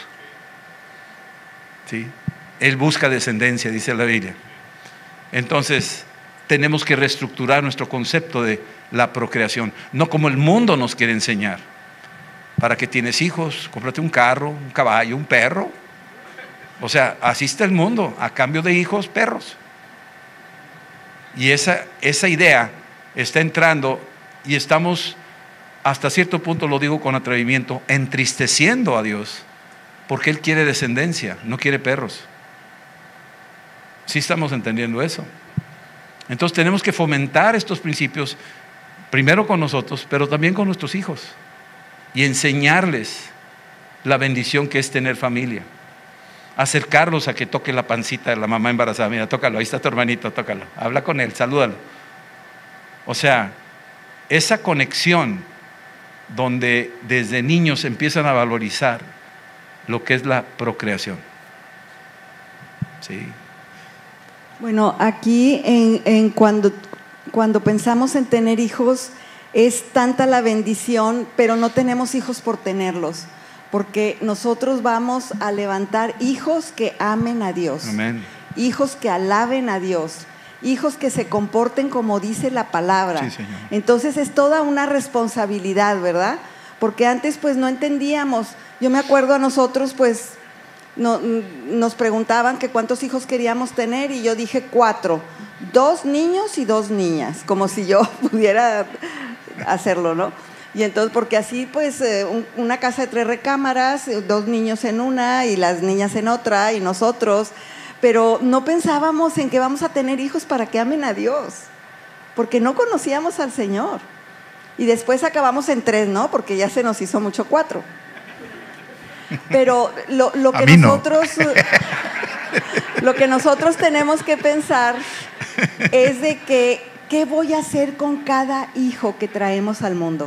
¿Sí? Él busca descendencia, dice la Biblia. Entonces, tenemos que reestructurar nuestro concepto de la procreación, no como el mundo nos quiere enseñar. ¿Para qué tienes hijos? Cómprate un carro, un caballo, un perro. O sea, así está el mundo, a cambio de hijos, perros. Y esa idea está entrando, y estamos, hasta cierto punto, lo digo con atrevimiento, entristeciendo a Dios, porque Él quiere descendencia, no quiere perros. ¿Sí estamos entendiendo eso? Entonces tenemos que fomentar estos principios, primero con nosotros, pero también con nuestros hijos, y enseñarles la bendición que es tener familia. Acercarlos a que toque la pancita de la mamá embarazada. Mira, tócalo, ahí está tu hermanito, tócalo, habla con él, salúdalo. O sea, esa conexión donde desde niños empiezan a valorizar lo que es la procreación. Sí. Bueno, aquí cuando pensamos en tener hijos, es tanta la bendición, pero no tenemos hijos por tenerlos, porque nosotros vamos a levantar hijos que amen a Dios. Amén. Hijos que alaben a Dios, hijos que se comporten como dice la palabra. Sí, Señor. Entonces es toda una responsabilidad, ¿verdad? Porque antes pues no entendíamos. Yo me acuerdo a nosotros pues nos preguntaban que cuántos hijos queríamos tener, y yo dije 4, 2 niños y 2 niñas, como si yo pudiera hacerlo, ¿no? Y entonces, porque así pues una casa de 3 recámaras, 2 niños en una y las niñas en otra y nosotros, pero no pensábamos en que vamos a tener hijos para que amen a Dios, porque no conocíamos al Señor. Y después acabamos en 3, ¿no? Porque ya se nos hizo mucho 4. Pero lo que nosotros... Lo que nosotros tenemos que pensar es de que, ¿qué voy a hacer con cada hijo que traemos al mundo?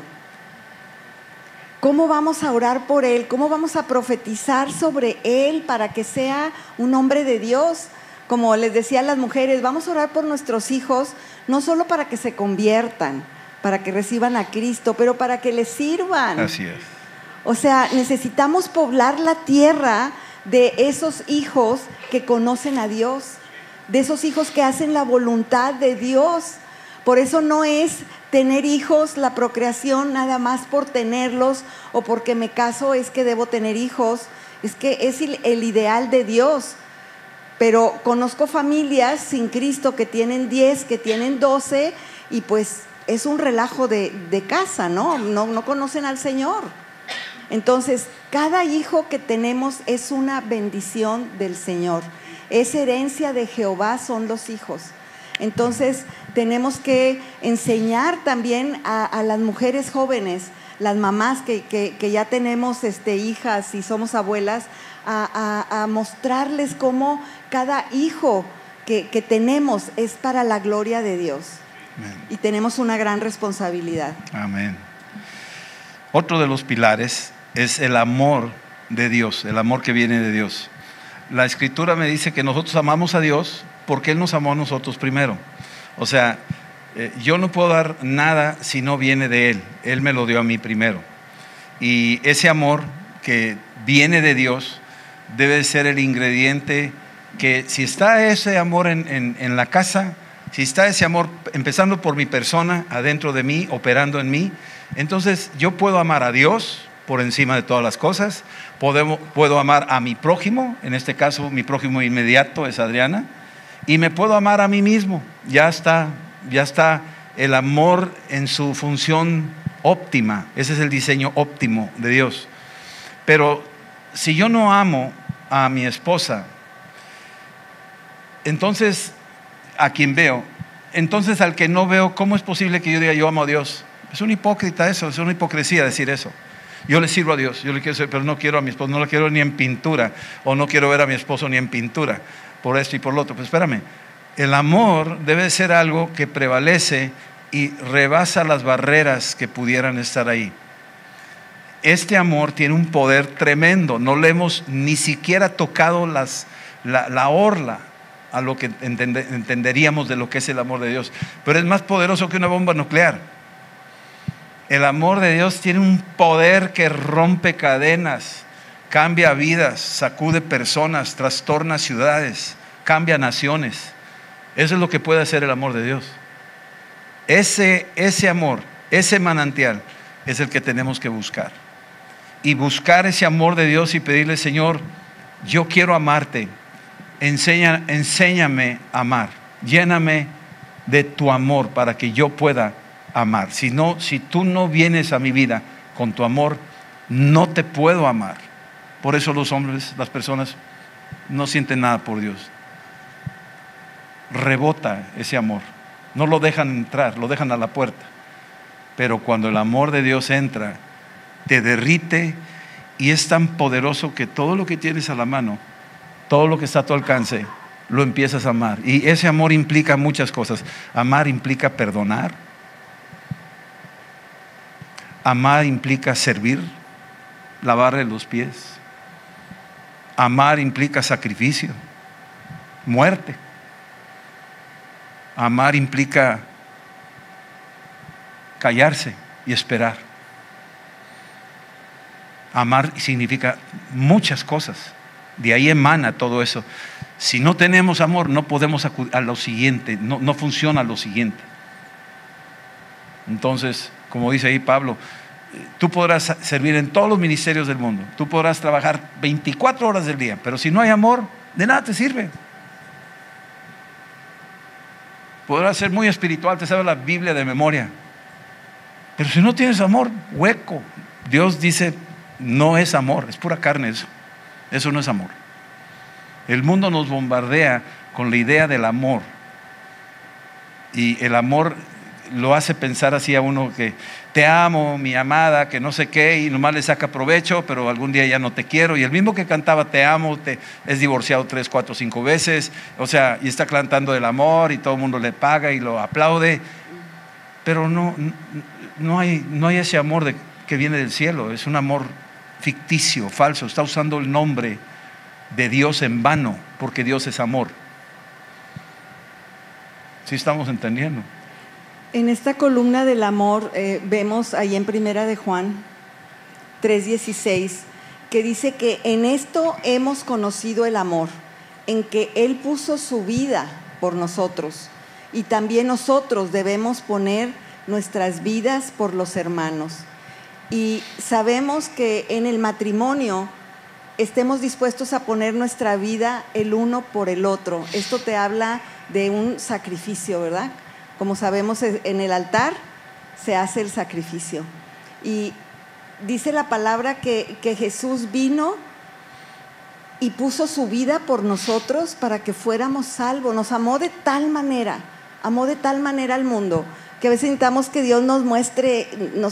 ¿Cómo vamos a orar por él? ¿Cómo vamos a profetizar sobre él para que sea un hombre de Dios? Como les decía a las mujeres, vamos a orar por nuestros hijos, no solo para que se conviertan, para que reciban a Cristo, pero para que les sirvan. Así es. O sea, necesitamos poblar la tierra de esos hijos que conocen a Dios, de esos hijos que hacen la voluntad de Dios. Por eso no es tener hijos, la procreación nada más por tenerlos o porque me caso es que debo tener hijos, es que es el ideal de Dios. Pero conozco familias sin Cristo que tienen 10, que tienen 12 y pues es un relajo de casa, ¿no? No conocen al Señor. Entonces, cada hijo que tenemos es una bendición del Señor. Es herencia de Jehová, son los hijos. Entonces, tenemos que enseñar también a las mujeres jóvenes, las mamás que ya tenemos hijas y somos abuelas, a mostrarles cómo cada hijo que tenemos es para la gloria de Dios. Amén. Y tenemos una gran responsabilidad. Amén. Otro de los pilares es el amor de Dios, el amor que viene de Dios. La Escritura me dice que nosotros amamos a Dios porque Él nos amó a nosotros primero. O sea, yo no puedo dar nada si no viene de Él. Él me lo dio a mí primero. Y ese amor que viene de Dios debe ser el ingrediente que, si está ese amor en la casa, si está ese amor empezando por mi persona, adentro de mí, operando en mí, entonces yo puedo amar a Dios por encima de todas las cosas, puedo amar a mi prójimo, en este caso mi prójimo inmediato es Adriana, y me puedo amar a mí mismo. Ya está el amor en su función óptima. Ese es el diseño óptimo de Dios. Pero si yo no amo a mi esposa, entonces a quien veo, entonces al que no veo, ¿cómo es posible que yo diga yo amo a Dios? Es un hipócrita eso, es una hipocresía decir eso. Yo le sirvo a Dios, yo le quiero servir, pero no quiero a mi esposo, no lo quiero ni en pintura, o no quiero ver a mi esposo ni en pintura, por esto y por lo otro. Pues espérame, el amor debe ser algo que prevalece y rebasa las barreras que pudieran estar ahí. Este amor tiene un poder tremendo, no le hemos ni siquiera tocado la orla a lo que entenderíamos de lo que es el amor de Dios, pero es más poderoso que una bomba nuclear. El amor de Dios tiene un poder que rompe cadenas, cambia vidas, sacude personas, trastorna ciudades, cambia naciones. Eso es lo que puede hacer el amor de Dios. Ese amor, ese manantial es el que tenemos que buscar. Y buscar ese amor de Dios y pedirle: Señor, yo quiero amarte, enséñame a amar, lléname de tu amor para que yo pueda amar. Si tú no vienes a mi vida con tu amor, no te puedo amar. Por eso los hombres, las personas, no sienten nada por Dios. Rebota ese amor, no lo dejan entrar, lo dejan a la puerta. Pero cuando el amor de Dios entra, te derrite y es tan poderoso que todo lo que tienes a la mano, todo lo que está a tu alcance, lo empiezas a amar. Y ese amor implica muchas cosas. Amar implica perdonar. Amar implica servir, lavarle los pies. Amar implica sacrificio, muerte. Amar implica callarse y esperar. Amar significa muchas cosas. De ahí emana todo eso. Si no tenemos amor, no podemos acudir a lo siguiente, no funciona lo siguiente. Entonces, como dice ahí Pablo, tú podrás servir en todos los ministerios del mundo, tú podrás trabajar 24 horas del día, pero si no hay amor, de nada te sirve. Podrás ser muy espiritual, te sabes la Biblia de memoria, pero si no tienes amor, hueco. Dios dice, no es amor, es pura carne eso. Eso no es amor. El mundo nos bombardea con la idea del amor. Y el amor lo hace pensar así a uno que te amo, mi amada, que no sé qué, y nomás le saca provecho, pero algún día ya no te quiero. Y el mismo que cantaba te amo, es divorciado 3, 4, 5 veces, o sea, y está cantando del amor y todo el mundo le paga y lo aplaude. Pero no hay ese amor que viene del cielo, es un amor ficticio, falso. Está usando el nombre de Dios en vano, porque Dios es amor. ¿Sí estamos entendiendo? En esta columna del amor vemos ahí en Primera de Juan 3:16 que dice que en esto hemos conocido el amor, en que Él puso su vida por nosotros, y también nosotros debemos poner nuestras vidas por los hermanos. Y sabemos que en el matrimonio estemos dispuestos a poner nuestra vida el uno por el otro. Esto te habla de un sacrificio, ¿verdad? Como sabemos, en el altar se hace el sacrificio. Y dice la palabra que Jesús vino y puso su vida por nosotros para que fuéramos salvos. Nos amó de tal manera al mundo, que a veces necesitamos que Dios nos muestre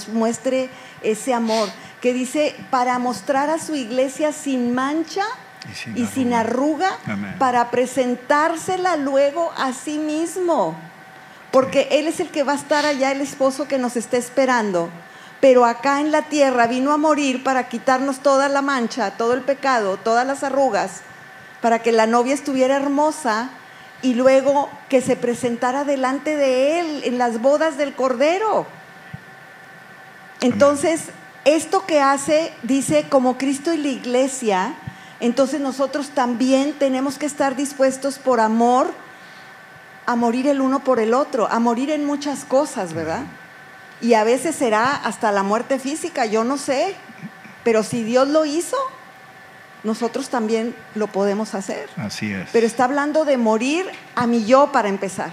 ese amor, que dice, para mostrar a su iglesia sin mancha y sin arruga, para presentársela luego a sí mismo. Porque Él es el que va a estar allá, el esposo que nos está esperando. Pero acá en la tierra vino a morir para quitarnos toda la mancha, todo el pecado, todas las arrugas, para que la novia estuviera hermosa y luego que se presentara delante de Él en las bodas del Cordero. Entonces, esto que hace, dice, como Cristo y la iglesia, entonces nosotros también tenemos que estar dispuestos por amor a morir el uno por el otro, a morir en muchas cosas, ¿verdad? Y a veces será hasta la muerte física, yo no sé, pero si Dios lo hizo, nosotros también lo podemos hacer. Así es. Pero está hablando de morir a mi yo para empezar,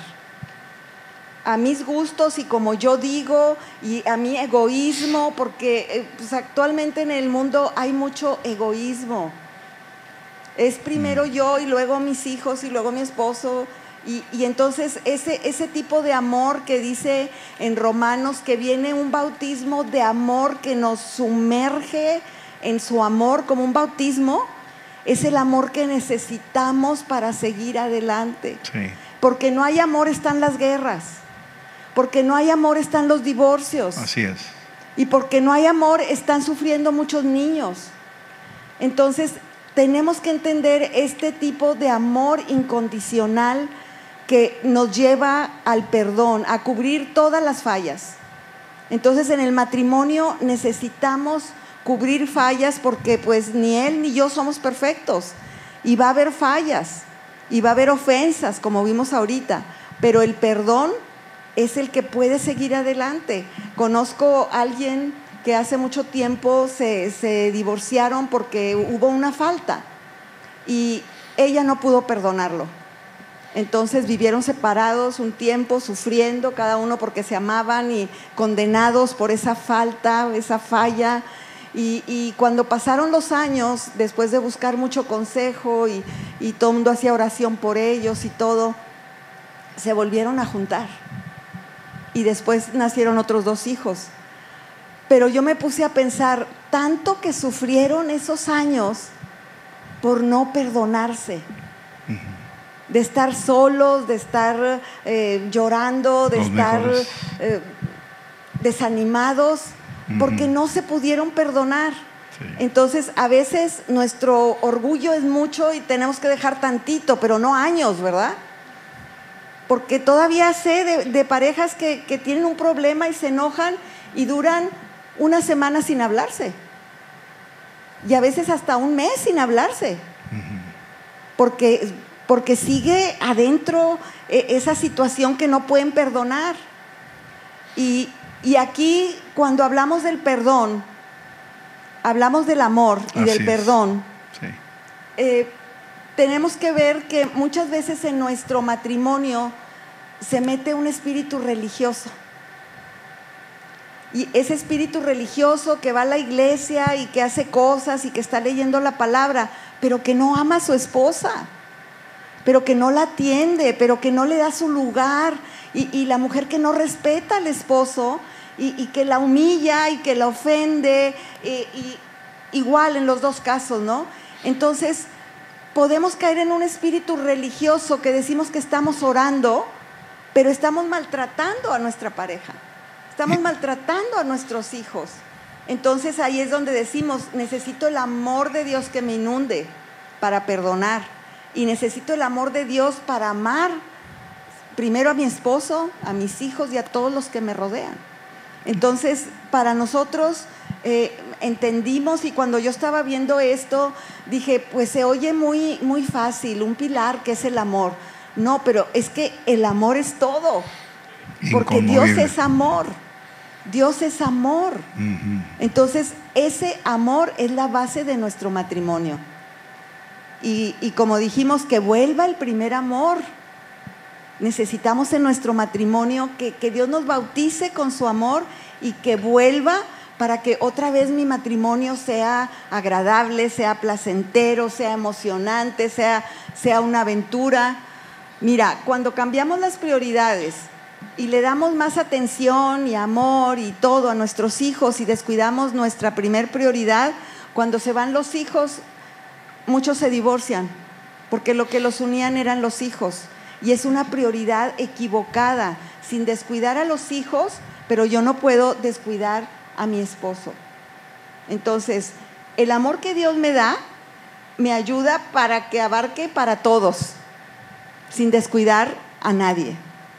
a mis gustos y como yo digo, y a mi egoísmo, porque pues actualmente en el mundo hay mucho egoísmo. Es primero yo y luego mis hijos y luego mi esposo. Y entonces ese tipo de amor que dice en Romanos, que viene un bautismo de amor que nos sumerge en su amor como un bautismo, es el amor que necesitamos para seguir adelante. Sí. Porque no hay amor están las guerras, porque no hay amor están los divorcios. Así es. Y porque no hay amor están sufriendo muchos niños. Entonces tenemos que entender este tipo de amor incondicional que nos lleva al perdón, a cubrir todas las fallas. Entonces en el matrimonio necesitamos cubrir fallas, porque pues ni él ni yo somos perfectos, y va a haber fallas y va a haber ofensas, como vimos ahorita, pero el perdón es el que puede seguir adelante. Conozco a alguien que hace mucho tiempo se divorciaron porque hubo una falta y ella no pudo perdonarlo. Entonces vivieron separados un tiempo, sufriendo cada uno porque se amaban y condenados por esa falta, esa falla. Y cuando pasaron los años, después de buscar mucho consejo y todo el mundo hacía oración por ellos y todo, se volvieron a juntar. Y después nacieron otros 2 hijos. Pero yo me puse a pensar, tanto que sufrieron esos años por no perdonarse. De estar solos, de estar llorando, de estar desanimados, porque no se pudieron perdonar. Sí. Entonces, a veces nuestro orgullo es mucho y tenemos que dejar tantito, pero no años, ¿verdad? Porque todavía sé de parejas que tienen un problema y se enojan y duran una semana sin hablarse. Y a veces hasta un mes sin hablarse. Porque sigue adentro esa situación que no pueden perdonar. Y aquí, cuando hablamos del perdón, hablamos del amor y del perdón. Sí. Tenemos que ver que muchas veces en nuestro matrimonio se mete un espíritu religioso. Y ese espíritu religioso que va a la iglesia y que hace cosas y que está leyendo la palabra, pero que no ama a su esposa, pero que no la atiende, pero que no le da su lugar, y la mujer que no respeta al esposo y que la humilla y que la ofende, igual en los dos casos, ¿no? Entonces podemos caer en un espíritu religioso que decimos que estamos orando, pero estamos maltratando a nuestra pareja, estamos maltratando a nuestros hijos. Entonces ahí es donde decimos, necesito el amor de Dios que me inunde para perdonar, y necesito el amor de Dios para amar primero a mi esposo, a mis hijos y a todos los que me rodean. Entonces para nosotros entendimos, y cuando yo estaba viendo esto dije, pues se oye muy, muy fácil, un pilar que es el amor. No, pero es que el amor es todo, porque Dios es amor. Dios es amor. Entonces ese amor es la base de nuestro matrimonio, y como dijimos, que vuelva el primer amor. Necesitamos en nuestro matrimonio que Dios nos bautice con su amor y que vuelva, para que otra vez mi matrimonio sea agradable, sea placentero, sea emocionante, sea una aventura. Mira, cuando cambiamos las prioridades y le damos más atención y amor y todo a nuestros hijos y descuidamos nuestra primer prioridad, cuando se van los hijos, muchos se divorcian, porque lo que los unían eran los hijos, y es una prioridad equivocada, sin descuidar a los hijos, pero yo no puedo descuidar a mi esposo. Entonces, el amor que Dios me da me ayuda para que abarque para todos, sin descuidar a nadie.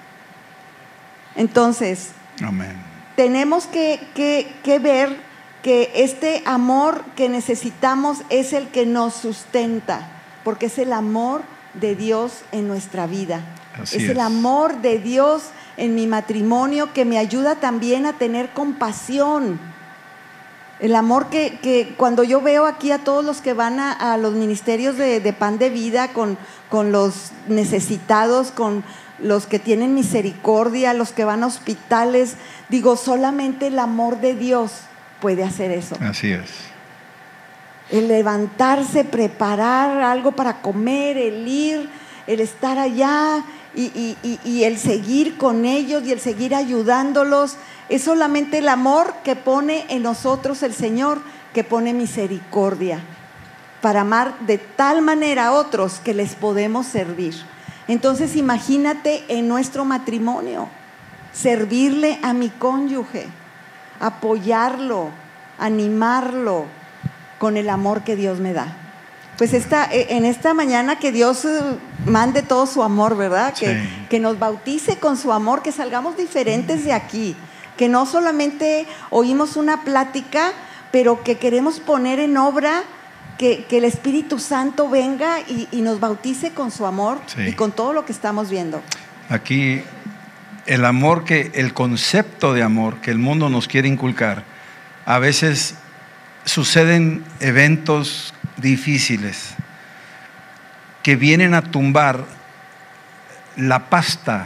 Entonces, amén, tenemos que ver que este amor que necesitamos es el que nos sustenta, porque es el amor de Dios en nuestra vida. Es el amor de Dios en mi matrimonio que me ayuda también a tener compasión. El amor que cuando yo veo aquí a todos los que van a los ministerios de Pan de Vida, con los necesitados, con los que tienen misericordia, los que van a hospitales, digo, solamente el amor de Dios puede hacer eso. Así es. El levantarse, preparar algo para comer, el ir, el estar allá y el seguir con ellos y el seguir ayudándolos, es solamente el amor que pone en nosotros el Señor, que pone misericordia para amar de tal manera a otros que les podemos servir. Entonces imagínate en nuestro matrimonio, servirle a mi cónyuge, apoyarlo, animarlo con el amor que Dios me da. Pues en esta mañana que Dios mande todo su amor, ¿verdad? Que nos bautice con su amor, que salgamos diferentes de aquí, que no solamente oímos una plática, pero que queremos poner en obra, que el Espíritu Santo venga y nos bautice con su amor, y con todo lo que estamos viendo. Aquí el amor, el concepto de amor que el mundo nos quiere inculcar, a veces suceden eventos difíciles que vienen a tumbar la pasta,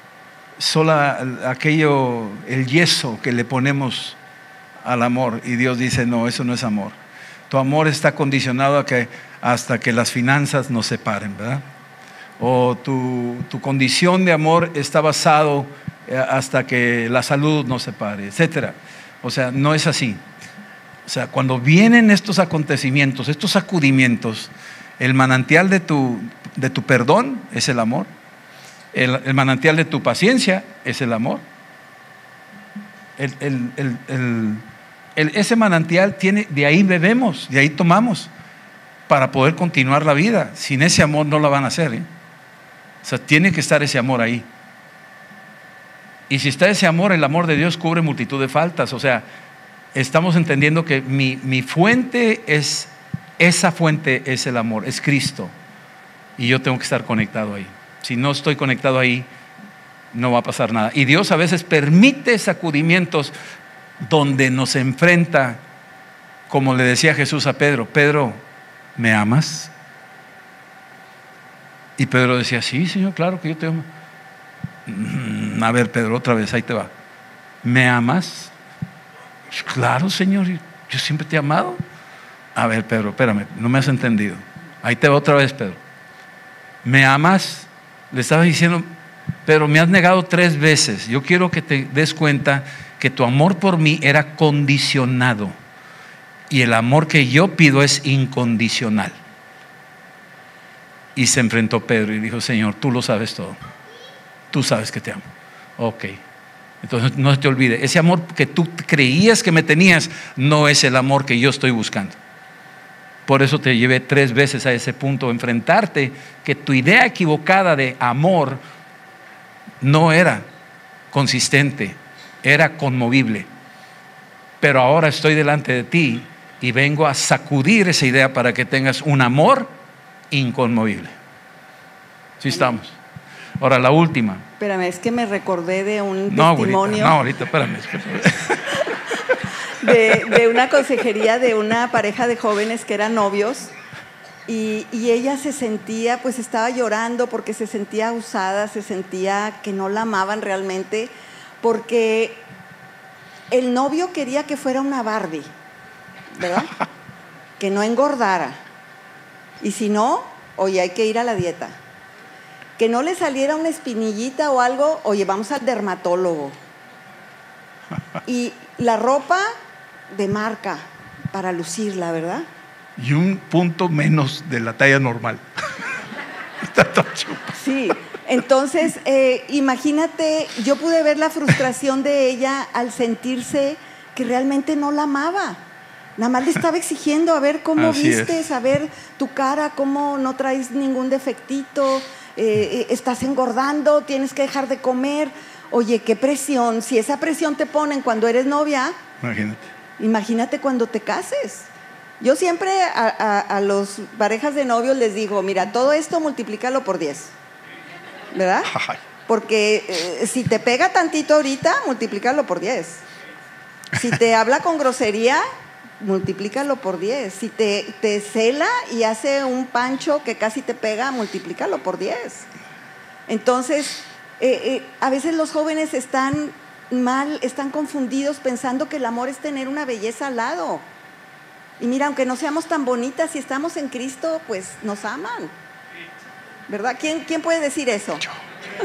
el yeso que le ponemos al amor, y Dios dice, no, eso no es amor. Tu amor está condicionado hasta que las finanzas nos separen, ¿verdad? O tu condición de amor está basado hasta que la salud nos separe, etcétera. O sea, no es así. O sea, cuando vienen estos acontecimientos, estos sacudimientos, el manantial de tu perdón es el amor. El manantial de tu paciencia es el amor. Ese manantial de ahí bebemos, de ahí tomamos para poder continuar la vida. Sin ese amor no la van a hacer, ¿eh? O sea, tiene que estar ese amor ahí. Y si está ese amor, el amor de Dios cubre multitud de faltas. O sea, estamos entendiendo que mi fuente esa fuente es el amor, es Cristo. Y yo tengo que estar conectado ahí. Si no estoy conectado ahí, no va a pasar nada. Y Dios a veces permite sacudimientos donde nos enfrenta, como le decía Jesús a Pedro: Pedro, ¿me amas? Y Pedro decía: sí, Señor, claro que yo te amo. A ver, Pedro, otra vez, ahí te va. ¿Me amas? Claro, Señor, yo siempre te he amado. A ver, Pedro, espérame, no me has entendido. Ahí te va otra vez, Pedro. ¿Me amas? Le estaba diciendo, pero me has negado 3 veces. Yo quiero que te des cuenta que tu amor por mí era condicionado. Y el amor que yo pido es incondicional. Y se enfrentó Pedro y dijo, Señor, tú lo sabes todo. Tú sabes que te amo. Ok. Entonces no se te olvide, ese amor que tú creías que me tenías no es el amor que yo estoy buscando. Por eso te llevé 3 veces a ese punto, enfrentarte que tu idea equivocada de amor no era consistente, era conmovible. Pero ahora estoy delante de ti y vengo a sacudir esa idea para que tengas un amor inconmovible. ¿Sí estamos? Ahora la última. Espérame, es que me recordé de un testimonio. Ahorita, espérame. De una consejería de una pareja de jóvenes que eran novios y ella se sentía, pues estaba llorando porque se sentía usada, se sentía que no la amaban realmente, porque el novio quería que fuera una Barbie, ¿verdad? Que no engordara. Y si no, oye, hay que ir a la dieta. Que no le saliera una espinillita o algo, oye, vamos al dermatólogo. Y la ropa de marca para lucirla, ¿verdad? Y un punto menos de la talla normal. Está todo chupa. Sí, entonces imagínate, yo pude ver la frustración de ella al sentirse que realmente no la amaba. Nada más le estaba exigiendo a ver cómo Así vistes, es. a ver tu cara, cómo no traes ningún defectito, estás engordando, tienes que dejar de comer. Oye, qué presión. Si esa presión te ponen cuando eres novia, imagínate cuando te cases. Yo siempre a los parejas de novios les digo, mira, todo esto multiplícalo por 10, ¿verdad? Porque si te pega tantito ahorita, multiplícalo por 10. Si te habla con grosería, multiplícalo por 10. Si te cela y hace un pancho que casi te pega, multiplícalo por 10. Entonces, a veces los jóvenes están mal, están confundidos pensando que el amor es tener una belleza al lado. Y mira, aunque no seamos tan bonitas, si estamos en Cristo, pues nos aman, ¿verdad? ¿Quién puede decir eso? Yo.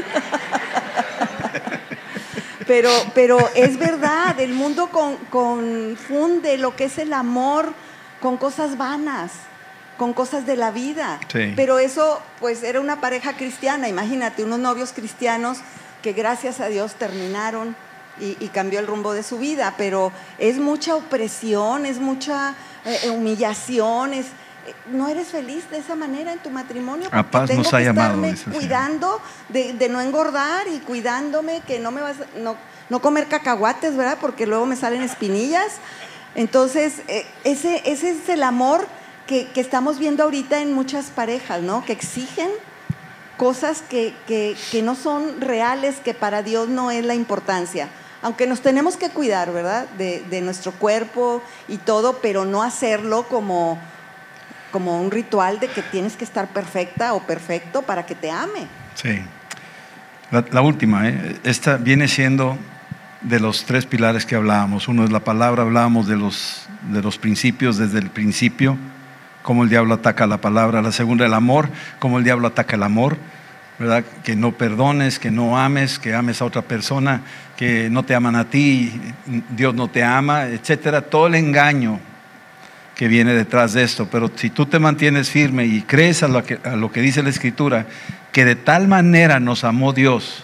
Pero es verdad, el mundo confunde lo que es el amor con cosas vanas, con cosas de la vida. Sí. Pero eso, pues era una pareja cristiana, imagínate, unos novios cristianos que gracias a Dios terminaron y cambió el rumbo de su vida. Pero es mucha opresión, es mucha humillación, no eres feliz de esa manera en tu matrimonio. A paz tengo nos ha que llamado, estarme cuidando de no engordar y cuidándome que no comer cacahuates, ¿verdad? Porque luego me salen espinillas. Entonces, ese es el amor que estamos viendo ahorita en muchas parejas, ¿no? Que exigen cosas que no son reales, que para Dios no es la importancia. Aunque nos tenemos que cuidar, ¿verdad? De nuestro cuerpo y todo, pero no hacerlo como un ritual de que tienes que estar perfecta o perfecto para que te ame. Sí. La última, esta viene siendo de los 3 pilares que hablábamos. Uno es la palabra, hablábamos de los principios desde el principio, cómo el diablo ataca la palabra. La segunda, el amor, cómo el diablo ataca el amor, ¿verdad? Que no perdones, que no ames, que ames a otra persona, que no te aman a ti, Dios no te ama, etcétera. Todo el engaño que viene detrás de esto. Pero si tú te mantienes firme y crees a lo que dice la Escritura, que de tal manera nos amó Dios,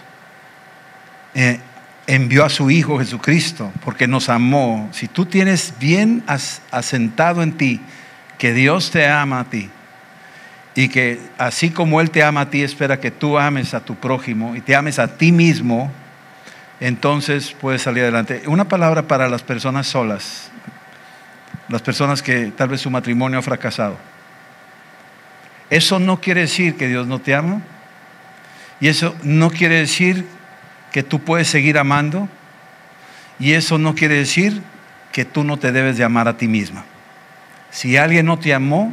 envió a su Hijo Jesucristo, porque nos amó. Si tú tienes bien asentado en ti que Dios te ama a ti, y que así como Él te ama a ti, espera que tú ames a tu prójimo y te ames a ti mismo, entonces puedes salir adelante. Una palabra para las personas solas, las personas que tal vez su matrimonio ha fracasado. Eso no quiere decir que Dios no te ama, y eso no quiere decir que tú puedes seguir amando, y eso no quiere decir que tú no te debes de amar a ti misma. Si alguien no te amó,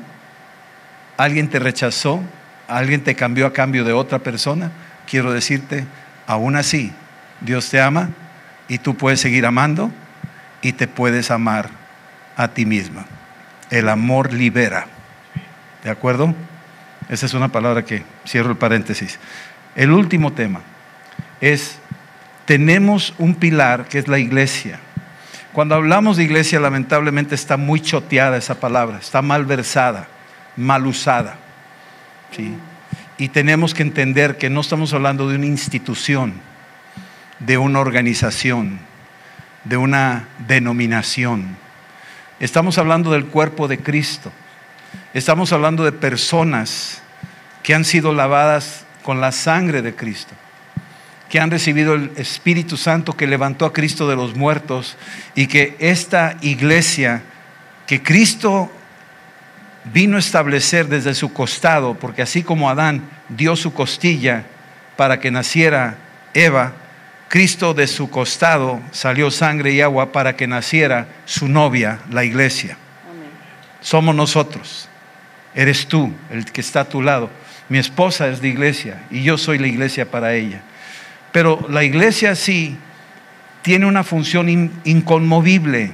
alguien te rechazó, alguien te cambió a cambio de otra persona, quiero decirte, aún así, Dios te ama y tú puedes seguir amando y te puedes amar a ti misma. El amor libera. ¿De acuerdo? Esa es una palabra que cierro el paréntesis. El último tema es, tenemos un pilar que es la iglesia. Cuando hablamos de iglesia, lamentablemente está muy choteada esa palabra, está mal versada, mal usada, ¿sí? Y tenemos que entender que no estamos hablando de una institución, de una organización, de una denominación. Estamos hablando del cuerpo de Cristo. Estamos hablando de personas que han sido lavadas con la sangre de Cristo, que han recibido el Espíritu Santo que levantó a Cristo de los muertos, y que esta iglesia que Cristo vino a establecer desde su costado, porque así como Adán dio su costilla para que naciera Eva, Cristo de su costado salió sangre y agua para que naciera su novia, la iglesia. Amén. Somos nosotros. Eres tú, el que está a tu lado. Mi esposa es la iglesia y yo soy la iglesia para ella. Pero la iglesia sí tiene una función inconmovible,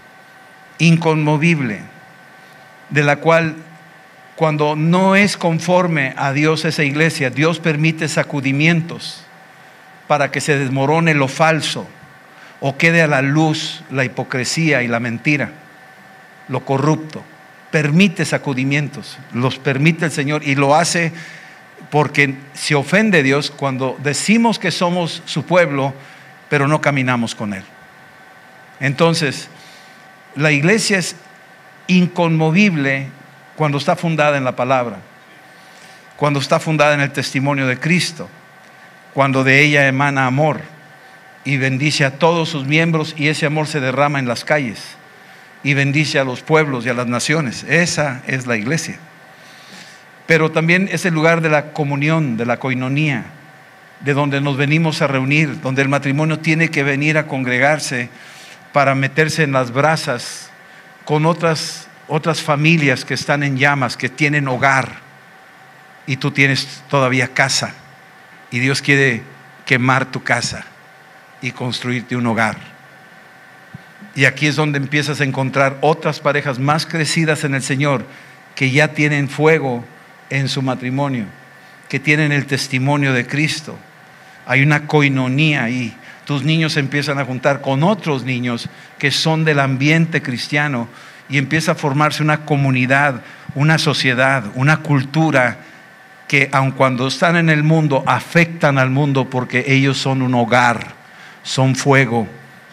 de la cual, cuando no es conforme a Dios esa iglesia, Dios permite sacudimientos para que se desmorone lo falso o quede a la luz la hipocresía y la mentira, lo corrupto. Permite sacudimientos, los permite el Señor, y lo hace porque se ofende Dios cuando decimos que somos su pueblo, pero no caminamos con Él. Entonces, la iglesia es inconmovible cuando está fundada en la palabra, cuando está fundada en el testimonio de Cristo, cuando de ella emana amor y bendice a todos sus miembros, y ese amor se derrama en las calles y bendice a los pueblos y a las naciones. Esa es la iglesia. Pero también es el lugar de la comunión, de la coinonía, de donde nos venimos a reunir, donde el matrimonio tiene que venir a congregarse para meterse en las brasas con otras familias que están en llamas, que tienen hogar, y tú tienes todavía casa, y Dios quiere quemar tu casa y construirte un hogar. Y aquí es donde empiezas a encontrar otras parejas más crecidas en el Señor, que ya tienen fuego en su matrimonio, que tienen el testimonio de Cristo. Hay una coinonía ahí. Tus niños se empiezan a juntar con otros niños que son del ambiente cristiano, y empieza a formarse una comunidad, una sociedad, una cultura que, aun cuando están en el mundo, afectan al mundo, porque ellos son un hogar, son fuego,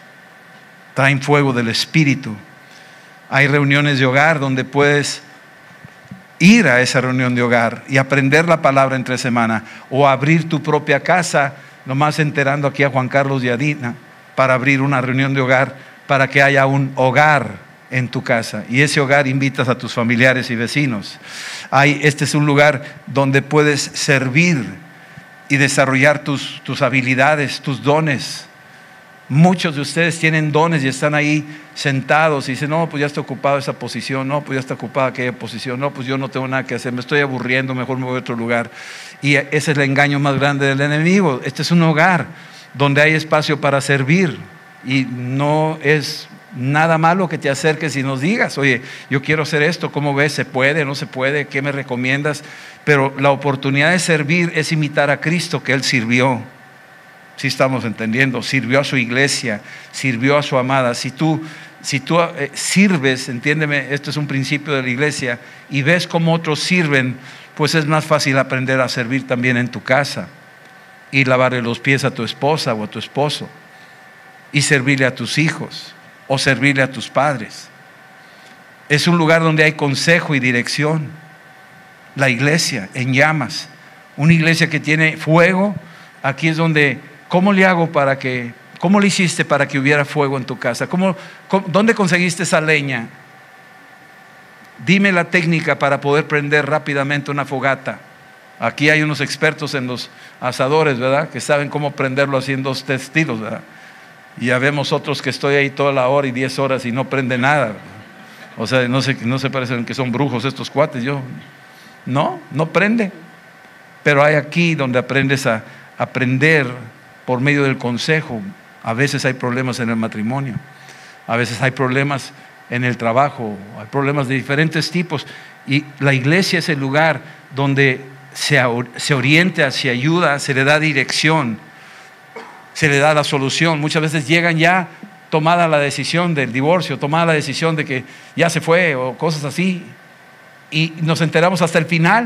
traen fuego del Espíritu. Hay reuniones de hogar donde puedes ir a esa reunión de hogar y aprender la palabra entre semana, o abrir tu propia casa, nomás enterando aquí a Juan Carlos y a Dina, para abrir una reunión de hogar, para que haya un hogar en tu casa, y ese hogar invitas a tus familiares y vecinos. Este es un lugar donde puedes servir y desarrollar tus habilidades, tus dones. Muchos de ustedes tienen dones y están ahí sentados y dicen: no, pues ya está ocupada esa posición, no, pues ya está ocupada aquella posición, no, pues yo no tengo nada que hacer, me estoy aburriendo, mejor me voy a otro lugar. Y ese es el engaño más grande del enemigo. Este es un hogar donde hay espacio para servir, y no es nada malo que te acerques y nos digas: oye, yo quiero hacer esto, ¿cómo ves? ¿Se puede? ¿No se puede? ¿Qué me recomiendas? Pero la oportunidad de servir es imitar a Cristo, que Él sirvió. Si estamos entendiendo, sirvió a su iglesia, sirvió a su amada. Si tú sirves, entiéndeme, esto es un principio de la iglesia, y ves cómo otros sirven, pues es más fácil aprender a servir también en tu casa, y lavarle los pies a tu esposa o a tu esposo, y servirle a tus hijos, o servirle a tus padres. Es un lugar donde hay consejo y dirección. La iglesia en llamas, una iglesia que tiene fuego. Aquí es donde, ¿cómo le hiciste para que hubiera fuego en tu casa? ¿Dónde conseguiste esa leña? Dime la técnica para poder prender rápidamente una fogata. Aquí hay unos expertos en los asadores, ¿verdad?, que saben cómo prenderlo así en 2 tiros, ¿verdad? Y ya vemos otros que estoy ahí toda la hora y 10 horas y no prende nada. O sea, no se parecen que son brujos estos cuates. No prende. Pero hay aquí donde aprendes a aprender por medio del consejo. A veces hay problemas en el matrimonio, a veces hay problemas en el trabajo, hay problemas de diferentes tipos, y la iglesia es el lugar donde se orienta, se ayuda, se le da dirección, se le da la solución. Muchas veces llegan ya tomada la decisión del divorcio, tomada la decisión de que ya se fue o cosas así, y nos enteramos hasta el final.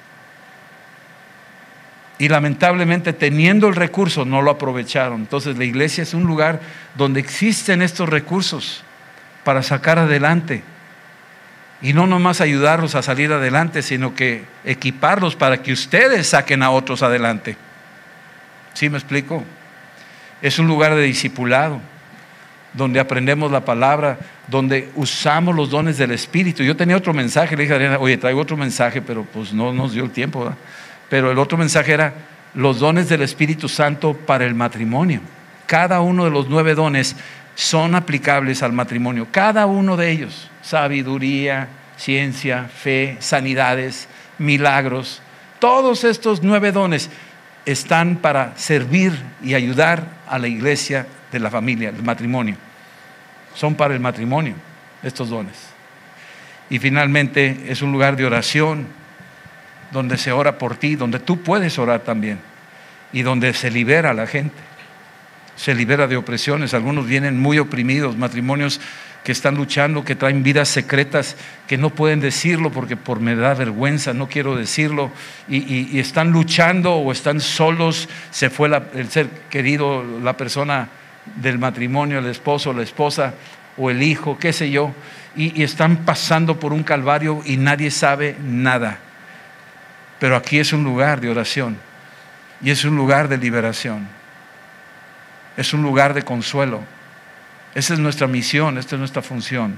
Y lamentablemente, teniendo el recurso, no lo aprovecharon. Entonces la iglesia es un lugar donde existen estos recursos para sacar adelante, y no nomás ayudarlos a salir adelante, sino que equiparlos para que ustedes saquen a otros adelante. ¿Sí me explico? Es un lugar de discipulado, donde aprendemos la palabra, donde usamos los dones del Espíritu. Yo tenía otro mensaje, le dije a Adriana, oye, traigo otro mensaje, pero pues no nos dio el tiempo, ¿verdad? Pero el otro mensaje era los dones del Espíritu Santo para el matrimonio. Cada uno de los 9 dones son aplicables al matrimonio, cada uno de ellos: sabiduría, ciencia, fe, sanidades, milagros. Todos estos 9 dones están para servir y ayudar a la iglesia de la familia, el matrimonio. Son para el matrimonio estos dones. Y finalmente es un lugar de oración, donde se ora por ti, donde tú puedes orar también, y donde se libera a la gente, se libera de opresiones. Algunos vienen muy oprimidos, matrimonios que están luchando, que traen vidas secretas, que no pueden decirlo porque me da vergüenza, no quiero decirlo, y están luchando, o están solos, se fue el ser querido, la persona del matrimonio, el esposo, la esposa o el hijo, qué sé yo, y están pasando por un calvario y nadie sabe nada. Pero aquí es un lugar de oración, y es un lugar de liberación, es un lugar de consuelo. Esa es nuestra misión, esta es nuestra función.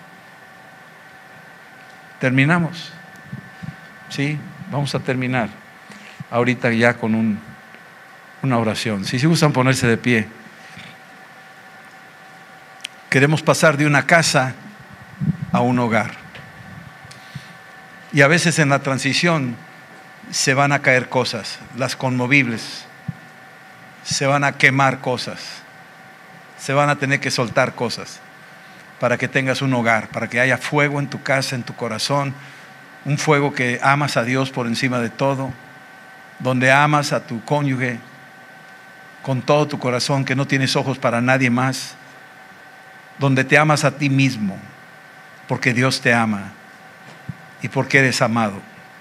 ¿Terminamos? Sí, vamos a terminar ahorita ya con una oración. Si gustan ponerse de pie. Queremos pasar de una casa a un hogar, y a veces en la transición se van a caer cosas, las conmovibles, se van a quemar cosas, se van a tener que soltar cosas para que tengas un hogar, para que haya fuego en tu casa, en tu corazón, un fuego que amas a Dios por encima de todo, donde amas a tu cónyuge con todo tu corazón, que no tienes ojos para nadie más, donde te amas a ti mismo, porque Dios te ama y porque eres amado.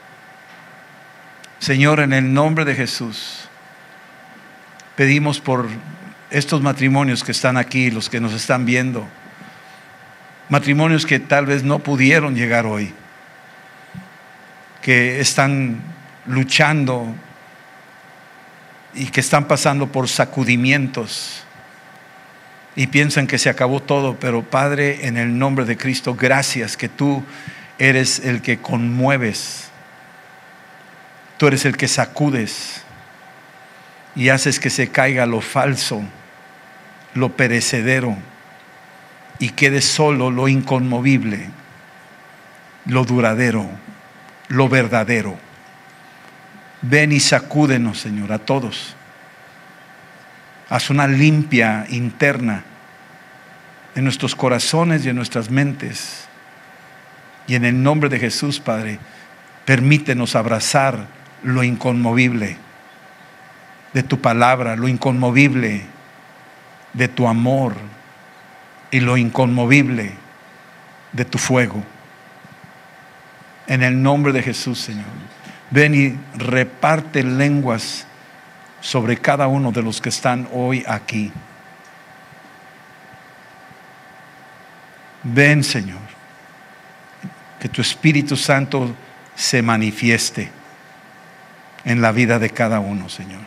Señor, en el nombre de Jesús, pedimos por estos matrimonios que están aquí, los que nos están viendo, matrimonios que tal vez no pudieron llegar hoy, que están luchando y que están pasando por sacudimientos y piensan que se acabó todo. Pero Padre, en el nombre de Cristo, gracias que tú eres el que conmueves, tú eres el que sacudes y haces que se caiga lo falso, lo perecedero, y quede solo lo inconmovible, lo duradero, lo verdadero. Ven y sacúdenos, Señor, a todos. Haz una limpia interna en nuestros corazones y en nuestras mentes. Y en el nombre de Jesús, Padre, permítenos abrazar lo inconmovible de tu palabra, lo inconmovible de tu amor y lo inconmovible de tu fuego. En el nombre de Jesús, Señor, ven y reparte lenguas sobre cada uno de los que están hoy aquí. Ven, Señor, que tu Espíritu Santo se manifieste en la vida de cada uno, Señor.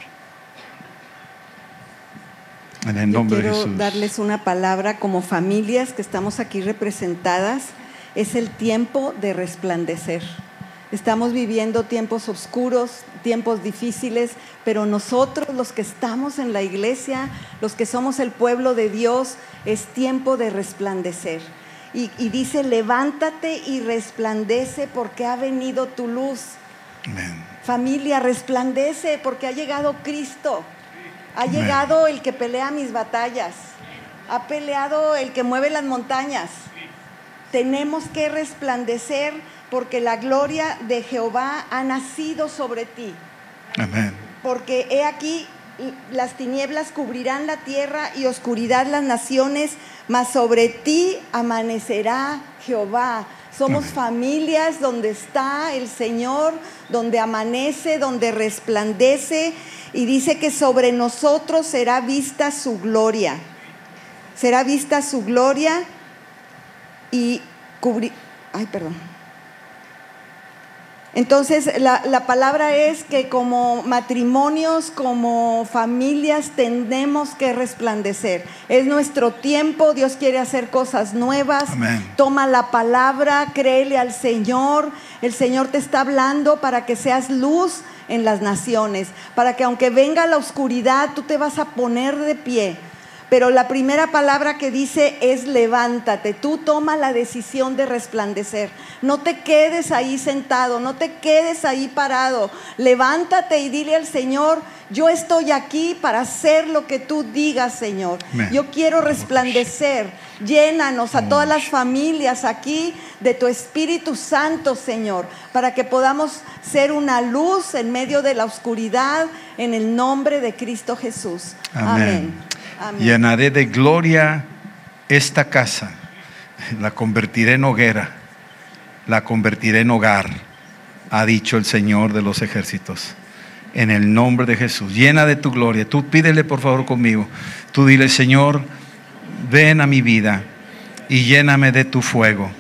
En el nombre de Jesús. Quiero darles una palabra como familias que estamos aquí representadas. Es el tiempo de resplandecer. Estamos viviendo tiempos oscuros, tiempos difíciles, pero nosotros, los que estamos en la iglesia, los que somos el pueblo de Dios, es tiempo de resplandecer. Y dice, levántate y resplandece porque ha venido tu luz. Amén. Familia, resplandece porque ha llegado Cristo. Ha llegado el que pelea mis batallas. Ha peleado el que mueve las montañas. Tenemos que resplandecer porque la gloria de Jehová ha nacido sobre ti. Amén. Porque he aquí, las tinieblas cubrirán la tierra y oscuridad las naciones, mas sobre ti amanecerá Jehová. Somos familias donde está el Señor, donde amanece, donde resplandece, y dice que sobre nosotros será vista su gloria. Será vista su gloria y cubrir. Entonces la palabra es que como matrimonios, como familias, tenemos que resplandecer. Es nuestro tiempo, Dios quiere hacer cosas nuevas. Amén. Toma la palabra, créele al Señor. El Señor te está hablando para que seas luz en las naciones, para que aunque venga la oscuridad, tú te vas a poner de pie. Pero la primera palabra que dice es levántate. Tú toma la decisión de resplandecer. No te quedes ahí sentado, no te quedes ahí parado. Levántate y dile al Señor, yo estoy aquí para hacer lo que tú digas, Señor. Amén. Yo quiero resplandecer. Llénanos a todas las familias aquí de tu Espíritu Santo, Señor, para que podamos ser una luz en medio de la oscuridad, en el nombre de Cristo Jesús. Amén. Amén. Llenaré de gloria esta casa, la convertiré en hoguera, la convertiré en hogar, ha dicho el Señor de los ejércitos. En el nombre de Jesús, llena de tu gloria. Tú pídele por favor conmigo. Tú dile, Señor, ven a mi vida y lléname de tu fuego.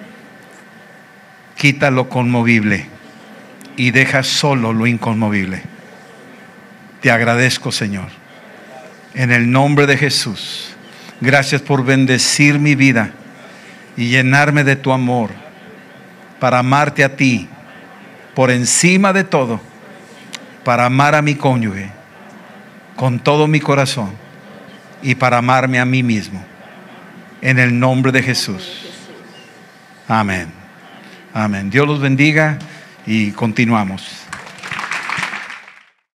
Quita lo conmovible y deja solo lo inconmovible. Te agradezco, Señor. En el nombre de Jesús, gracias por bendecir mi vida y llenarme de tu amor para amarte a ti por encima de todo, para amar a mi cónyuge con todo mi corazón y para amarme a mí mismo. En el nombre de Jesús. Amén. Amén. Dios los bendiga y continuamos.